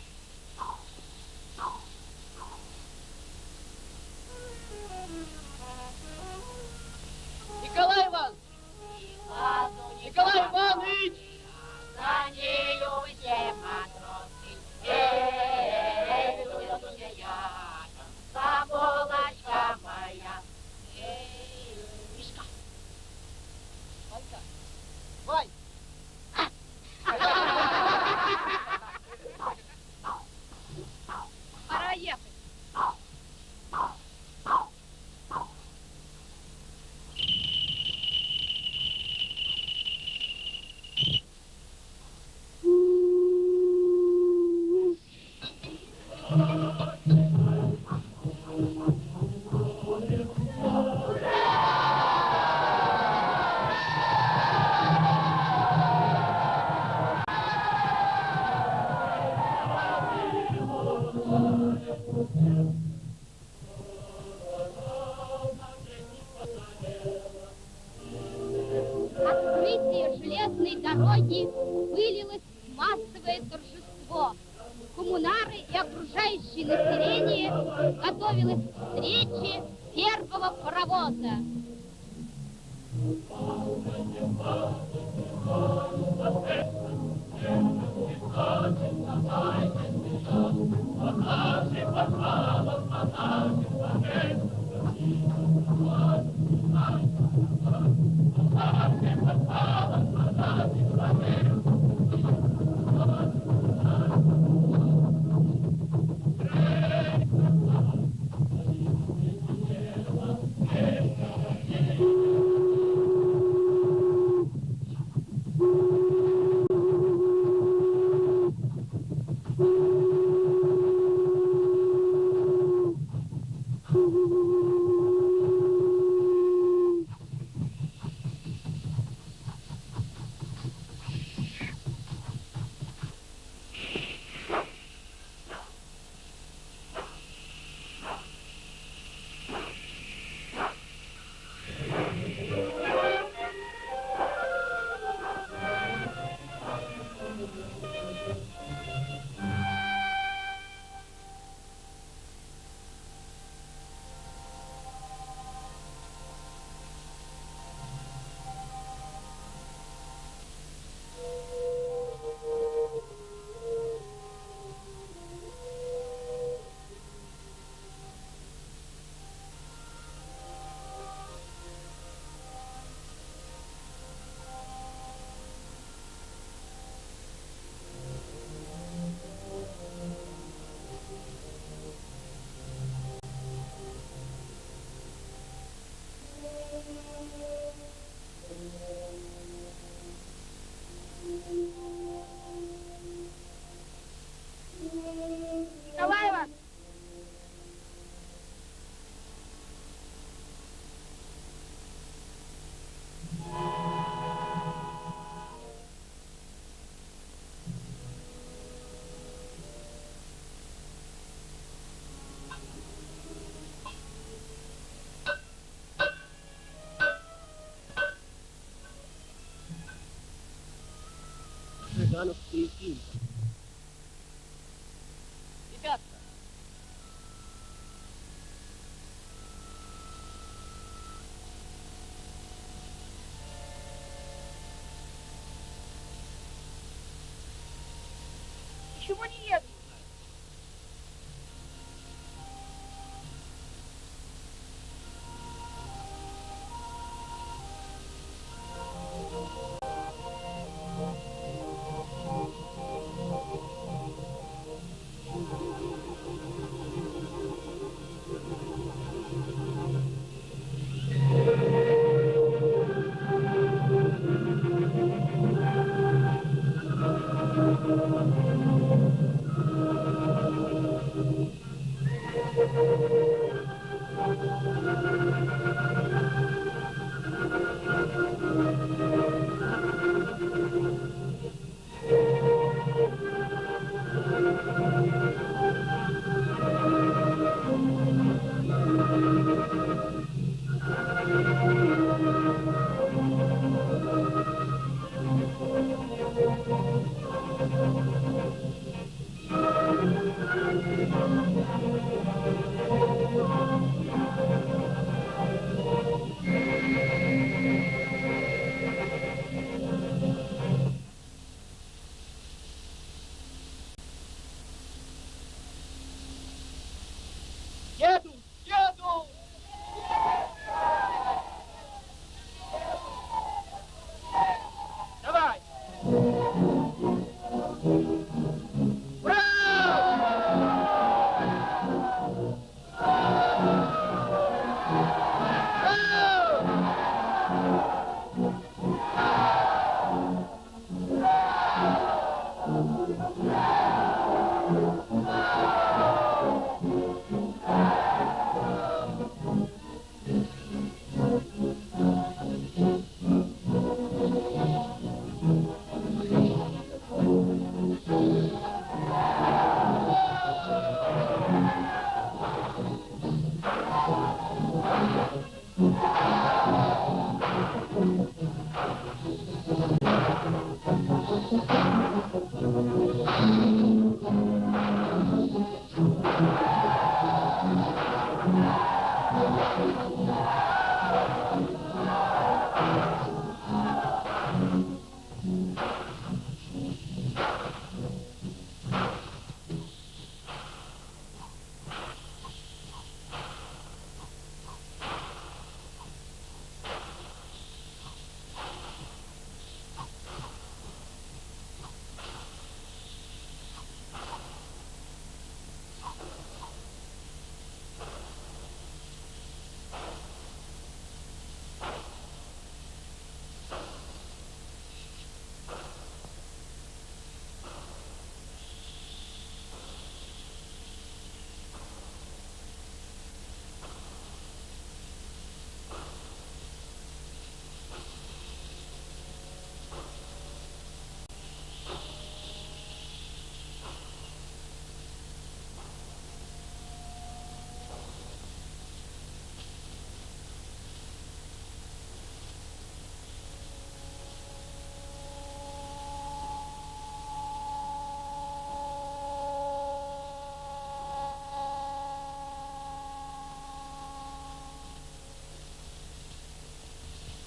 деревни вылилось в массовое торжество. Коммунары и окружающее население готовилось к встрече первого паровоза. Thank you.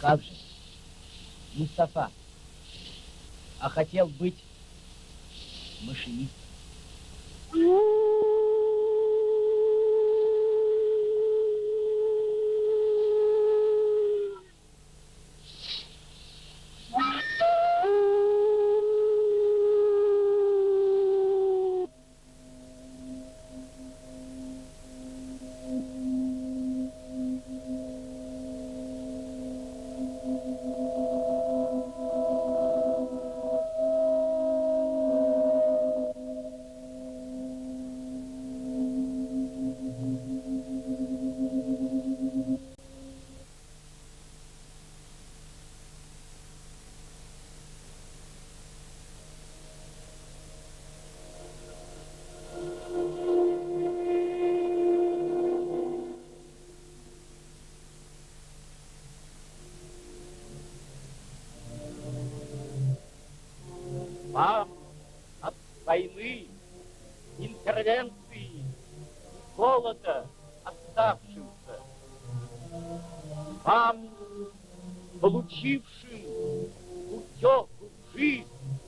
Как же, Мустафа, а хотел быть машинистом. Вам от войны, интервенции, голода оставшимся, вам, получившим утеху в жизнь,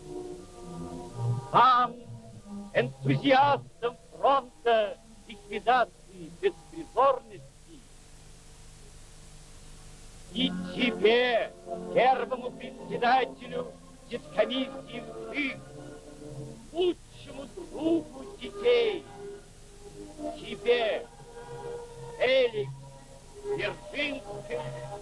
вам, энтузиастам фронта ликвидации беспризорности, и тебе, первому председателю Деткомиссии ВЦИК, лучшему другу детей, тебе, Элик Дзержинскому,